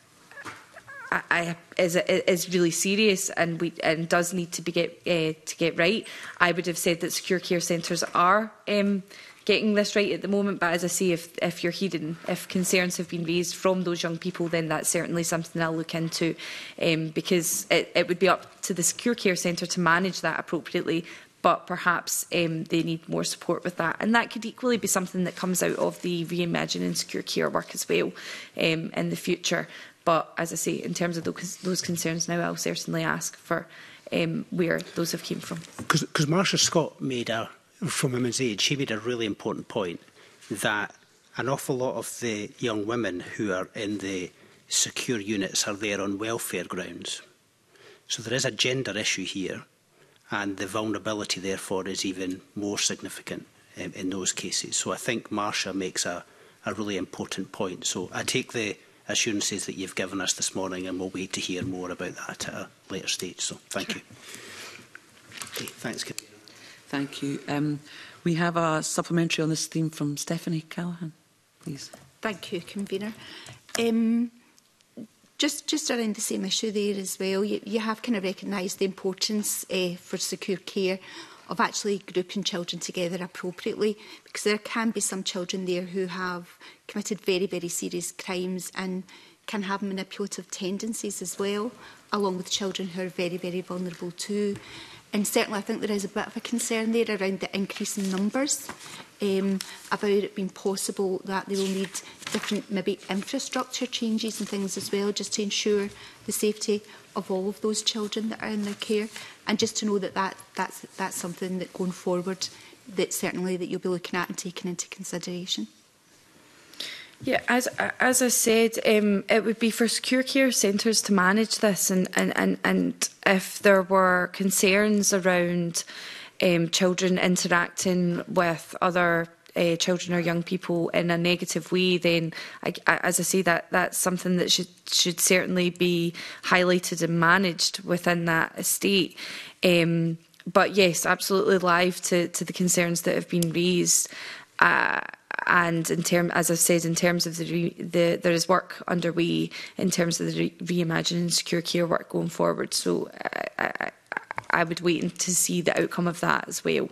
I, I, is, is really serious and, we, and does need to, be get, uh, to get right. I would have said that secure care centres are um, getting this right at the moment, but as I say, if, if you're heeding, if concerns have been raised from those young people, then that's certainly something I'll look into, um, because it, it would be up to the Secure Care Centre to manage that appropriately, but perhaps um, they need more support with that. And that could equally be something that comes out of the Reimagining Secure Care work as well um, in the future. But as I say, in terms of those, those concerns now, I'll certainly ask for um, where those have came from. Because Marsha Scott made a, from Women's Aid, she made a really important point that an awful lot of the young women who are in the secure units are there on welfare grounds. So there is a gender issue here, and the vulnerability, therefore, is even more significant um, in those cases. So I think Marsha makes a, a really important point. So I take the assurances that you've given us this morning, and we'll wait to hear more about that at a later stage. So thank sure. you. Okay, thanks. Thank you. Um, we have a supplementary on this theme from Stephanie Callaghan, please. Thank you, Convener. Um, just, just around the same issue there as well, you, you have kind of recognised the importance uh, for secure care of actually grouping children together appropriately, because there can be some children there who have committed very, very serious crimes and can have manipulative tendencies as well, along with children who are very, very vulnerable too. And certainly I think there is a bit of a concern there around the increase in numbers, um, about it being possible that they will need different maybe infrastructure changes and things as well, just to ensure the safety of all of those children that are in their care. And just to know that, that that's, that's something that going forward, that certainly that you'll be looking at and taking into consideration. Yeah, as as I said, um, it would be for secure care centres to manage this, and, and, and, and if there were concerns around um, children interacting with other uh, children or young people in a negative way, then, I, I, as I say, that that's something that should should certainly be highlighted and managed within that estate. Um, but yes, absolutely live to, to the concerns that have been raised. Uh, And in term, as I've said, in terms of the, re, the there is work underway in terms of the re, reimagining secure care work going forward. So I, I, I would wait to see the outcome of that as well.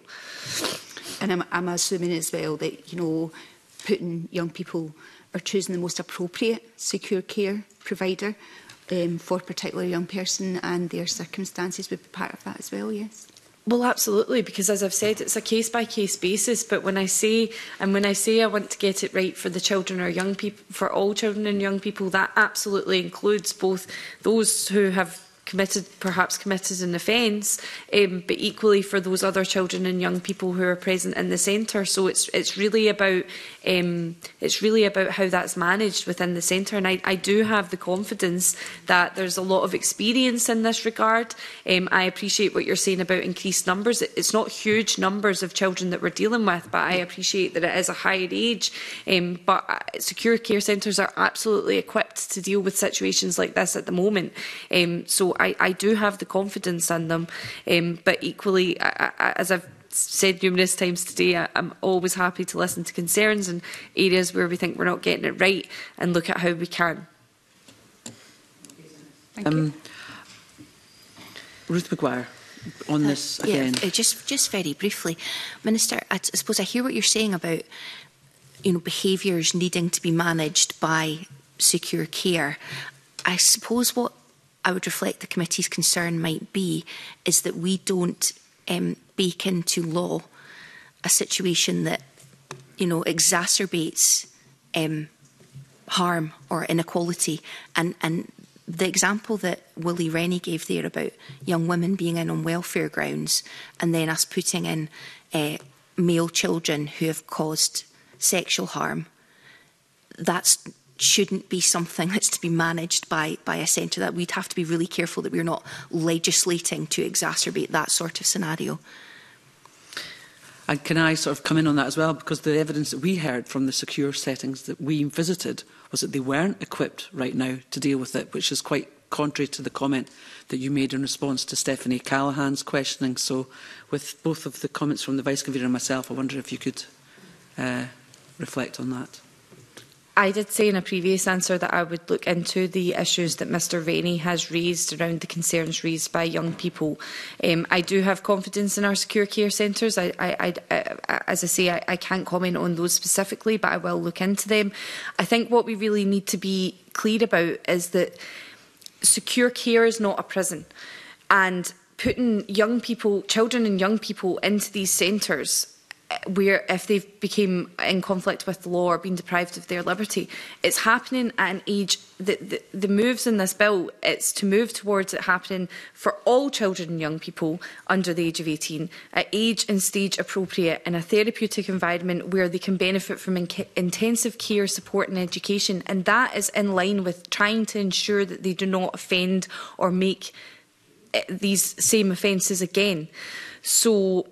And I'm, I'm assuming as well that, you know, putting young people or choosing the most appropriate secure care provider um, for a particular young person and their circumstances would be part of that as well. Yes. Well, absolutely, because as I've said, it's a case-by-case basis. But when I say, and when I say I want to get it right for the children or young people, for all children and young people, that absolutely includes both those who have committed, perhaps committed an offence, um, but equally for those other children and young people who are present in the centre. So it's it's really about um, it's really about how that's managed within the centre. And I, I do have the confidence that there's a lot of experience in this regard. Um, I appreciate what you're saying about increased numbers. It, it's not huge numbers of children that we're dealing with, but I appreciate that it is a higher age. Um, but secure care centres are absolutely equipped to deal with situations like this at the moment. Um, so I, I do have the confidence in them, um, but equally, I, I, as I've said numerous times today, I, I'm always happy to listen to concerns and areas where we think we're not getting it right and look at how we can. Thank um, you. Ruth Maguire, on uh, this again. Yeah, uh, just, just very briefly. Minister, I, I suppose I hear what you're saying about, you know, behaviours needing to be managed by secure care. I suppose what I would reflect the committee's concern might be is that we don't um, bake into law a situation that, you know, exacerbates um, harm or inequality. And, and the example that Willie Rennie gave there about young women being in on welfare grounds and then us putting in uh, male children who have caused sexual harm, that's shouldn't be something that's to be managed by, by a centre. That we'd have to be really careful that we're not legislating to exacerbate that sort of scenario. And can I sort of come in on that as well? Because the evidence that we heard from the secure settings that we visited was that they weren't equipped right now to deal with it, which is quite contrary to the comment that you made in response to Stephanie Callaghan's questioning. So with both of the comments from the Vice-Convener and myself, I wonder if you could uh, reflect on that. I did say in a previous answer that I would look into the issues that Mr Rainey has raised around the concerns raised by young people. Um, I do have confidence in our secure care centres. I, I, I, I, as I say, I, I can't comment on those specifically, but I will look into them. I think what we really need to be clear about is that secure care is not a prison, and putting young people, children and young people into these centres where if they've become in conflict with the law or been deprived of their liberty, it's happening at an age, the, the, the moves in this bill, it's to move towards it happening for all children and young people under the age of eighteen, at age and stage appropriate, in a therapeutic environment where they can benefit from in intensive care, support and education. And that is in line with trying to ensure that they do not offend or make these same offences again. So,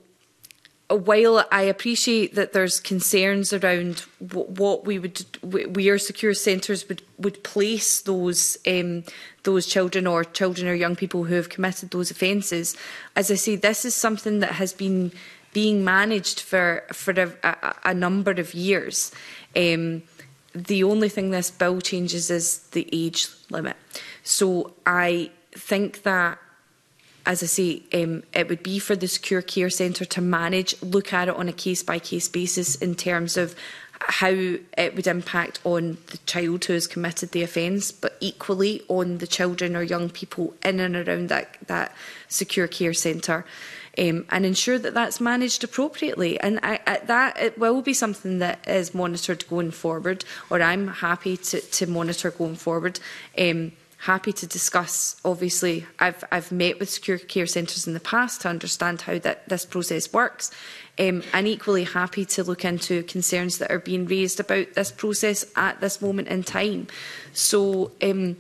while I appreciate that there's concerns around what we would, where secure centres would, would place those um, those children or children or young people who have committed those offences, as I say, this is something that has been being managed for for a, a, a number of years. Um, the only thing this bill changes is the age limit. So I think that, as I say, um, it would be for the secure care centre to manage, look at it on a case-by-case basis in terms of how it would impact on the child who has committed the offence, but equally on the children or young people in and around that, that secure care centre, um, and ensure that that's managed appropriately. And I, I, that it will be something that is monitored going forward, or I'm happy to, to monitor going forward. Um, Happy to discuss. Obviously, I've, I've met with secure care centres in the past to understand how that, this process works, um, and equally happy to look into concerns that are being raised about this process at this moment in time. So, um,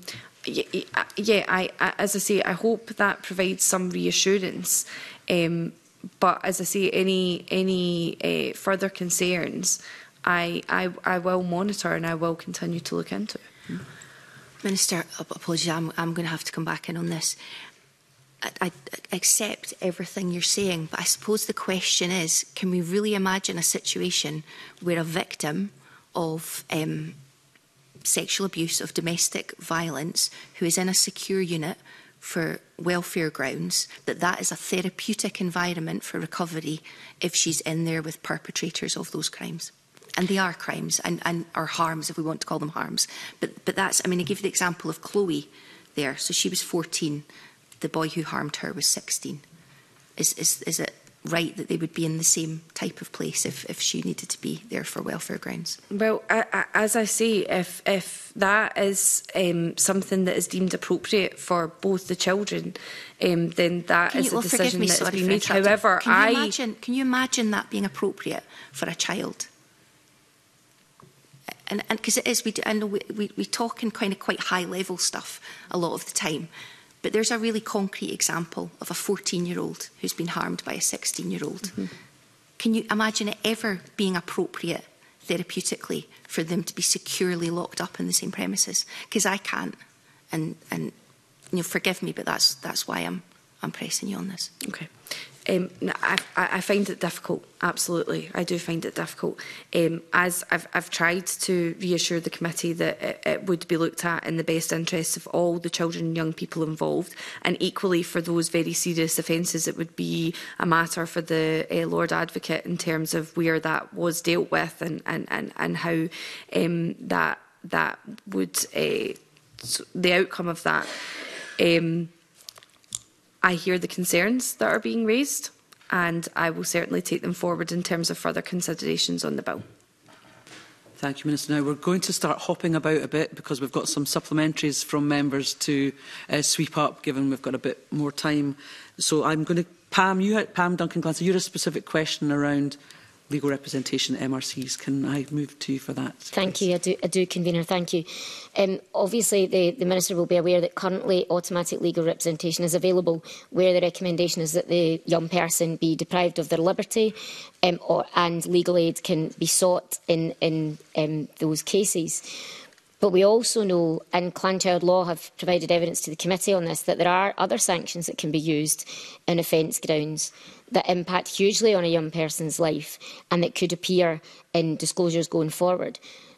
yeah, I, I, as I say, I hope that provides some reassurance. Um, but as I say, any any uh, further concerns, I, I I will monitor and I will continue to look into. Mm. Minister, apologies, I'm, I'm going to have to come back in on this. I, I accept everything you're saying, but I suppose the question is, can we really imagine a situation where a victim of um, sexual abuse, of domestic violence, who is in a secure unit for welfare grounds, that that is a therapeutic environment for recovery if she's in there with perpetrators of those crimes? And they are crimes and, and are harms, if we want to call them harms. But, but that's, I mean, I give you the example of Chloe there. So she was fourteen. The boy who harmed her was sixteen. Is, is, is it right that they would be in the same type of place if, if she needed to be there for welfare grounds? Well, I, I, as I say, if, if that is um, something that is deemed appropriate for both the children, um, then that can is you, a well, decision me, that has been made. interrupting. However, can you, I... imagine, can you imagine that being appropriate for a child? And because it is, we do, I know we, we, we talk in kind of quite high level stuff a lot of the time, but there's a really concrete example of a fourteen year old who's been harmed by a sixteen year old. Mm-hmm. Can you imagine it ever being appropriate therapeutically for them to be securely locked up in the same premises? Because I can't, and and you know, forgive me, but that's that's why I'm I'm pressing you on this. Okay. Um, no, I, I find it difficult, absolutely. I do find it difficult. Um, as I've, I've tried to reassure the committee that it, it would be looked at in the best interests of all the children and young people involved, and equally for those very serious offences, it would be a matter for the uh, Lord Advocate in terms of where that was dealt with and, and, and, and how um, that, that would, uh, the outcome of that. Um, I hear the concerns that are being raised, and I will certainly take them forward in terms of further considerations on the bill. Thank you, Minister. Now, we're going to start hopping about a bit because we've got some supplementaries from members to uh, sweep up, given we've got a bit more time. So I'm going to, Pam, you had, Pam Duncan-Glancy, you had a specific question around legal representation at M R Cs. Can I move to you for that? Thank you. I do, I do, Convener. Thank you. Um, obviously, the, the Minister will be aware that currently automatic legal representation is available where the recommendation is that the young person be deprived of their liberty, um, or, and legal aid can be sought in, in um, those cases. But we also know, and Clanchild Law have provided evidence to the committee on this, that there are other sanctions that can be used in offence grounds that impact hugely on a young person's life and that could appear in disclosures going forward.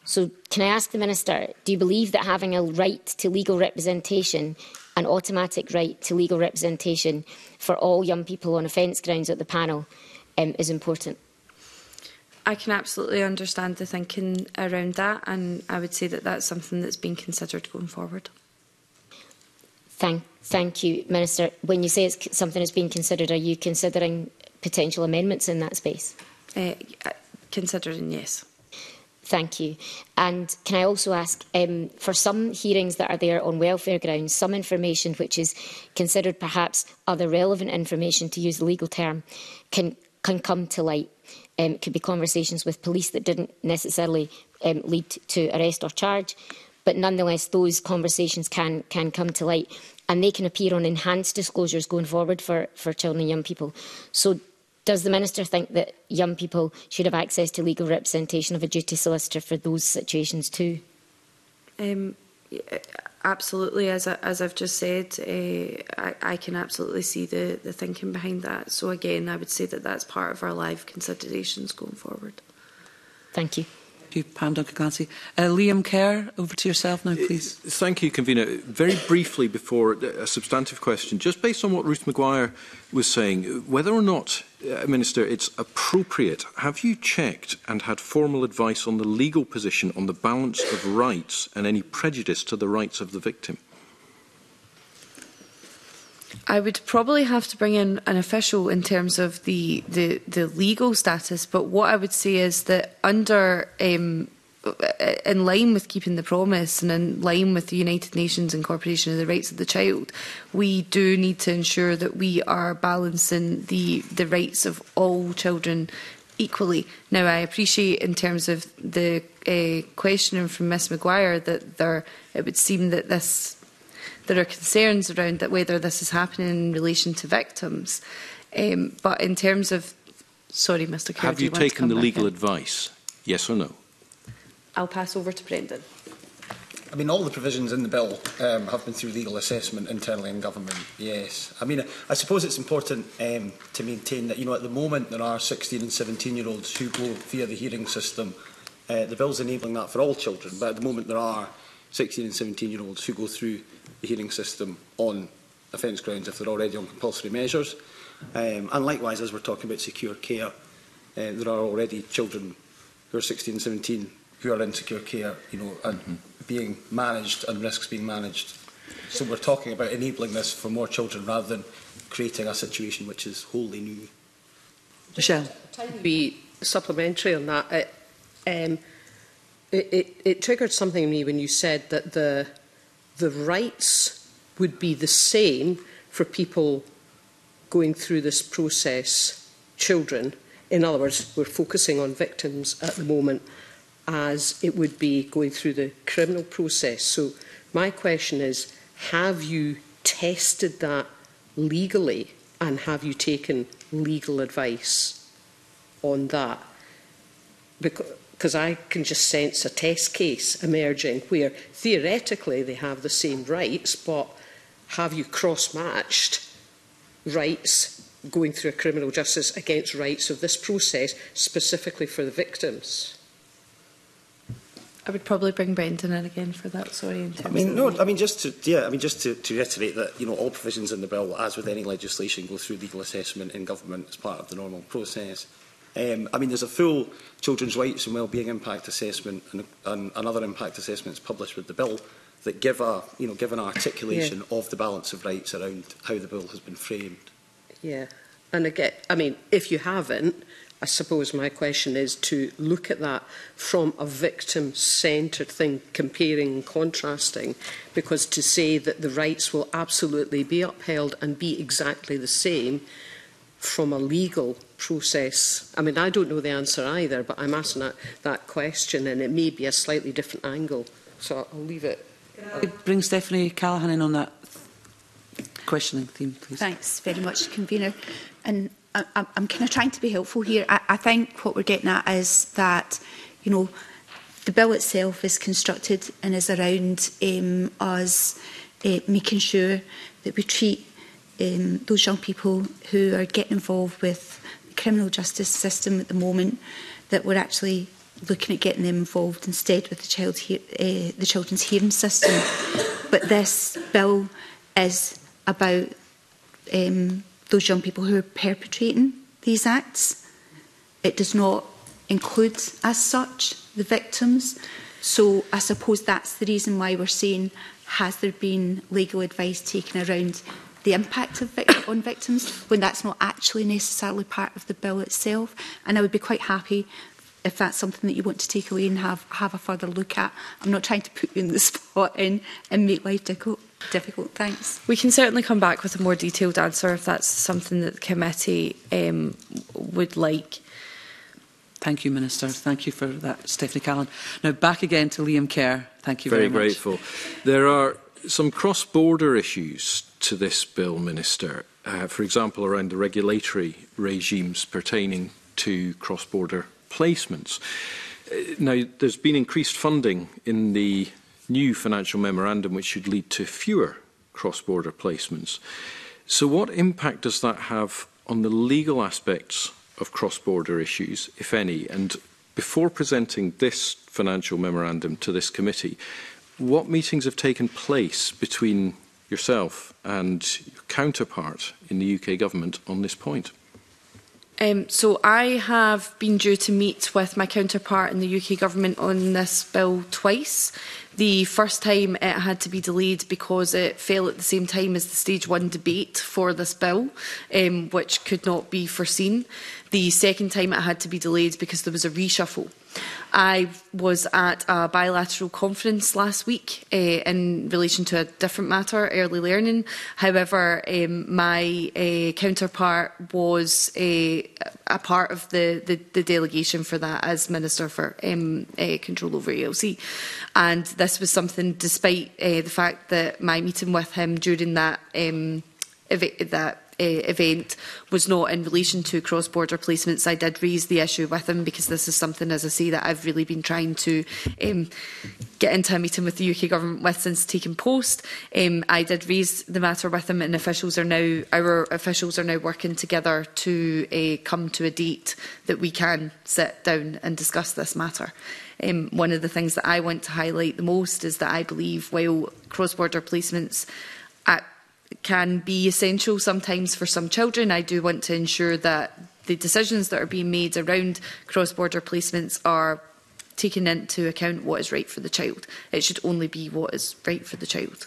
So can I ask the Minister, do you believe that having a right to legal representation, an automatic right to legal representation for all young people on offence grounds at the panel um, is important? I can absolutely understand the thinking around that, and I would say that that's something that's being considered going forward. Thank, thank you, Minister. When you say it's something that's being considered, are you considering potential amendments in that space? Uh, considering, yes. Thank you. And can I also ask, um, for some hearings that are there on welfare grounds, some information which is considered perhaps other relevant information, to use the legal term, can, can come to light. Um, it could be conversations with police that didn't necessarily um, lead to arrest or charge, but nonetheless those conversations can, can come to light, and they can appear on enhanced disclosures going forward for, for children and young people. So does the Minister think that young people should have access to legal representation of a duty solicitor for those situations too? Um, absolutely, as, I, as I've just said, uh, I, I can absolutely see the, the thinking behind that. So again, I would say that that's part of our live considerations going forward. Thank you. Thank you, Pam Duncan-Clancy. Uh, Liam Kerr, over to yourself now, please. Thank you, Convener. Very briefly, before a substantive question, just based on what Ruth Maguire was saying, whether or not, uh, Minister, it's appropriate, have you checked and had formal advice on the legal position on the balance of rights and any prejudice to the rights of the victim? I would probably have to bring in an official in terms of the, the, the legal status, but what I would say is that under, um, in line with keeping the promise and in line with the United Nations Incorporation of the Rights of the Child, we do need to ensure that we are balancing the, the rights of all children equally. Now, I appreciate in terms of the uh, questioning from Miss Maguire that there, it would seem that this there are concerns around that whether this is happening in relation to victims. Um, but in terms of... Sorry, Mr Kerr, Have you, you taken the legal in? advice? Yes or no? I'll pass over to Brendan. I mean, all the provisions in the bill um, have been through legal assessment internally in government, yes. I mean, I suppose it's important um, to maintain that, you know, at the moment there are sixteen and seventeen-year-olds who go via the hearing system. Uh, the bill's enabling that for all children, but at the moment there are sixteen and seventeen-year-olds who go through the hearing system on offence grounds if they're already on compulsory measures. Um, and likewise, as we're talking about secure care, uh, there are already children who are sixteen and seventeen who are in secure care, you know, and mm-hmm. being managed and risks being managed. So we're talking about enabling this for more children rather than creating a situation which is wholly new. Michelle. To be supplementary on that, it, um, it, it, it triggered something in me when you said that the the rights would be the same for people going through this process, children. In other words, we're focusing on victims at the moment, as it would be going through the criminal process. So my question is, have you tested that legally and have you taken legal advice on that? Because Because I can just sense a test case emerging where theoretically they have the same rights, but have you cross-matched rights going through a criminal justice against rights of this process specifically for the victims? I would probably bring Brendan in again for that. Sorry. In terms I mean, of no. I mean, just to yeah. I mean, just to, to reiterate that, you know, all provisions in the bill, as with any legislation, go through legal assessment in government as part of the normal process. Um, I mean, there's a full children's rights and wellbeing impact assessment and, and, and other impact assessments published with the bill that give a, you know, give an articulation yeah. of the balance of rights around how the bill has been framed. Yeah, and again, I mean, if you haven't, I suppose my question is to look at that from a victim-centred thing, comparing and contrasting, because to say that the rights will absolutely be upheld and be exactly the same from a legal process. I mean, I don't know the answer either, but I'm asking that, that question, and it may be a slightly different angle. So I'll leave it. Uh, bring Stephanie Callaghan in on that questioning theme, please. Thanks very much, Convener. And I, I'm, I'm kind of trying to be helpful here. I, I think what we're getting at is that, you know, the bill itself is constructed and is around um, us uh, making sure that we treat Um, those young people who are getting involved with the criminal justice system at the moment, that we're actually looking at getting them involved instead with the, child he uh, the children's hearing system. But this bill is about um, those young people who are perpetrating these acts. It does not include, as such, the victims. So I suppose that's the reason why we're saying, has there been legal advice taken around the impact of vic on victims, when that's not actually necessarily part of the bill itself? And I would be quite happy if that's something that you want to take away and have, have a further look at. I'm not trying to put you in the spot and, and make life difficult. difficult. Thanks. We can certainly come back with a more detailed answer if that's something that the committee um, would like. Thank you, Minister. Thank you for that, Stephanie Callan. Now back again to Liam Kerr. Thank you very, very much. Very grateful. There are some cross-border issues to this bill, Minister. Uh, for example, around the regulatory regimes pertaining to cross-border placements. Uh, now, there's been increased funding in the new financial memorandum which should lead to fewer cross-border placements. So what impact does that have on the legal aspects of cross-border issues, if any? And before presenting this financial memorandum to this committee, what meetings have taken place between yourself and your counterpart in the U K government on this point? Um, so I have been due to meet with my counterpart in the U K government on this bill twice. The first time it had to be delayed because it fell at the same time as the stage one debate for this bill, um, which could not be foreseen. The second time it had to be delayed because there was a reshuffle. I was at a bilateral conference last week uh, in relation to a different matter, early learning. However, um, my uh, counterpart was a, a part of the, the, the delegation for that as Minister for um, uh, Control over A L C. And this was something, despite uh, the fact that my meeting with him during that um, ev that Uh, event was not in relation to cross-border placements. I did raise the issue with him because this is something, as I say, that I've really been trying to um, get into a meeting with the U K government with since taking post. Um, I did raise the matter with him, and officials are now, our officials are now working together to uh, come to a date that we can sit down and discuss this matter. Um, one of the things that I want to highlight the most is that I believe while cross-border placements at can be essential sometimes for some children, I do want to ensure that the decisions that are being made around cross-border placements are taking into account what is right for the child. It should only be what is right for the child.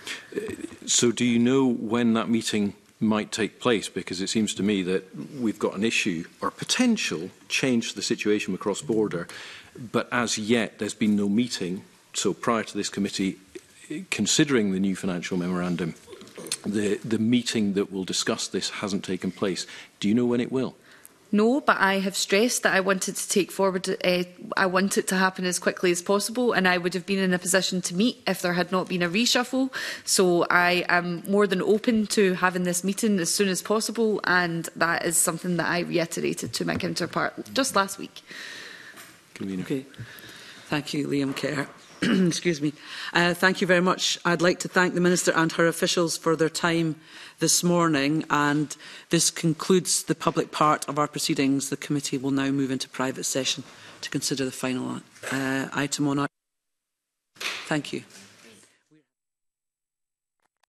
So do you know when that meeting might take place? Because it seems to me that we've got an issue or potential change to the situation with cross-border, but as yet there's been no meeting. So prior to this committee considering the new financial memorandum, The, the meeting that will discuss this hasn't taken place. Do you know when it will? No, but I have stressed that I wanted to take forward, uh, I want it to happen as quickly as possible, and I would have been in a position to meet if there had not been a reshuffle. So I am more than open to having this meeting as soon as possible, and that is something that I reiterated to my counterpart just last week. Convener. Okay. Thank you, Liam Kerr. Excuse me. Uh, thank you very much. I'd like to thank the Minister and her officials for their time this morning, and this concludes the public part of our proceedings. The committee will now move into private session to consider the final uh, item on our... Thank you.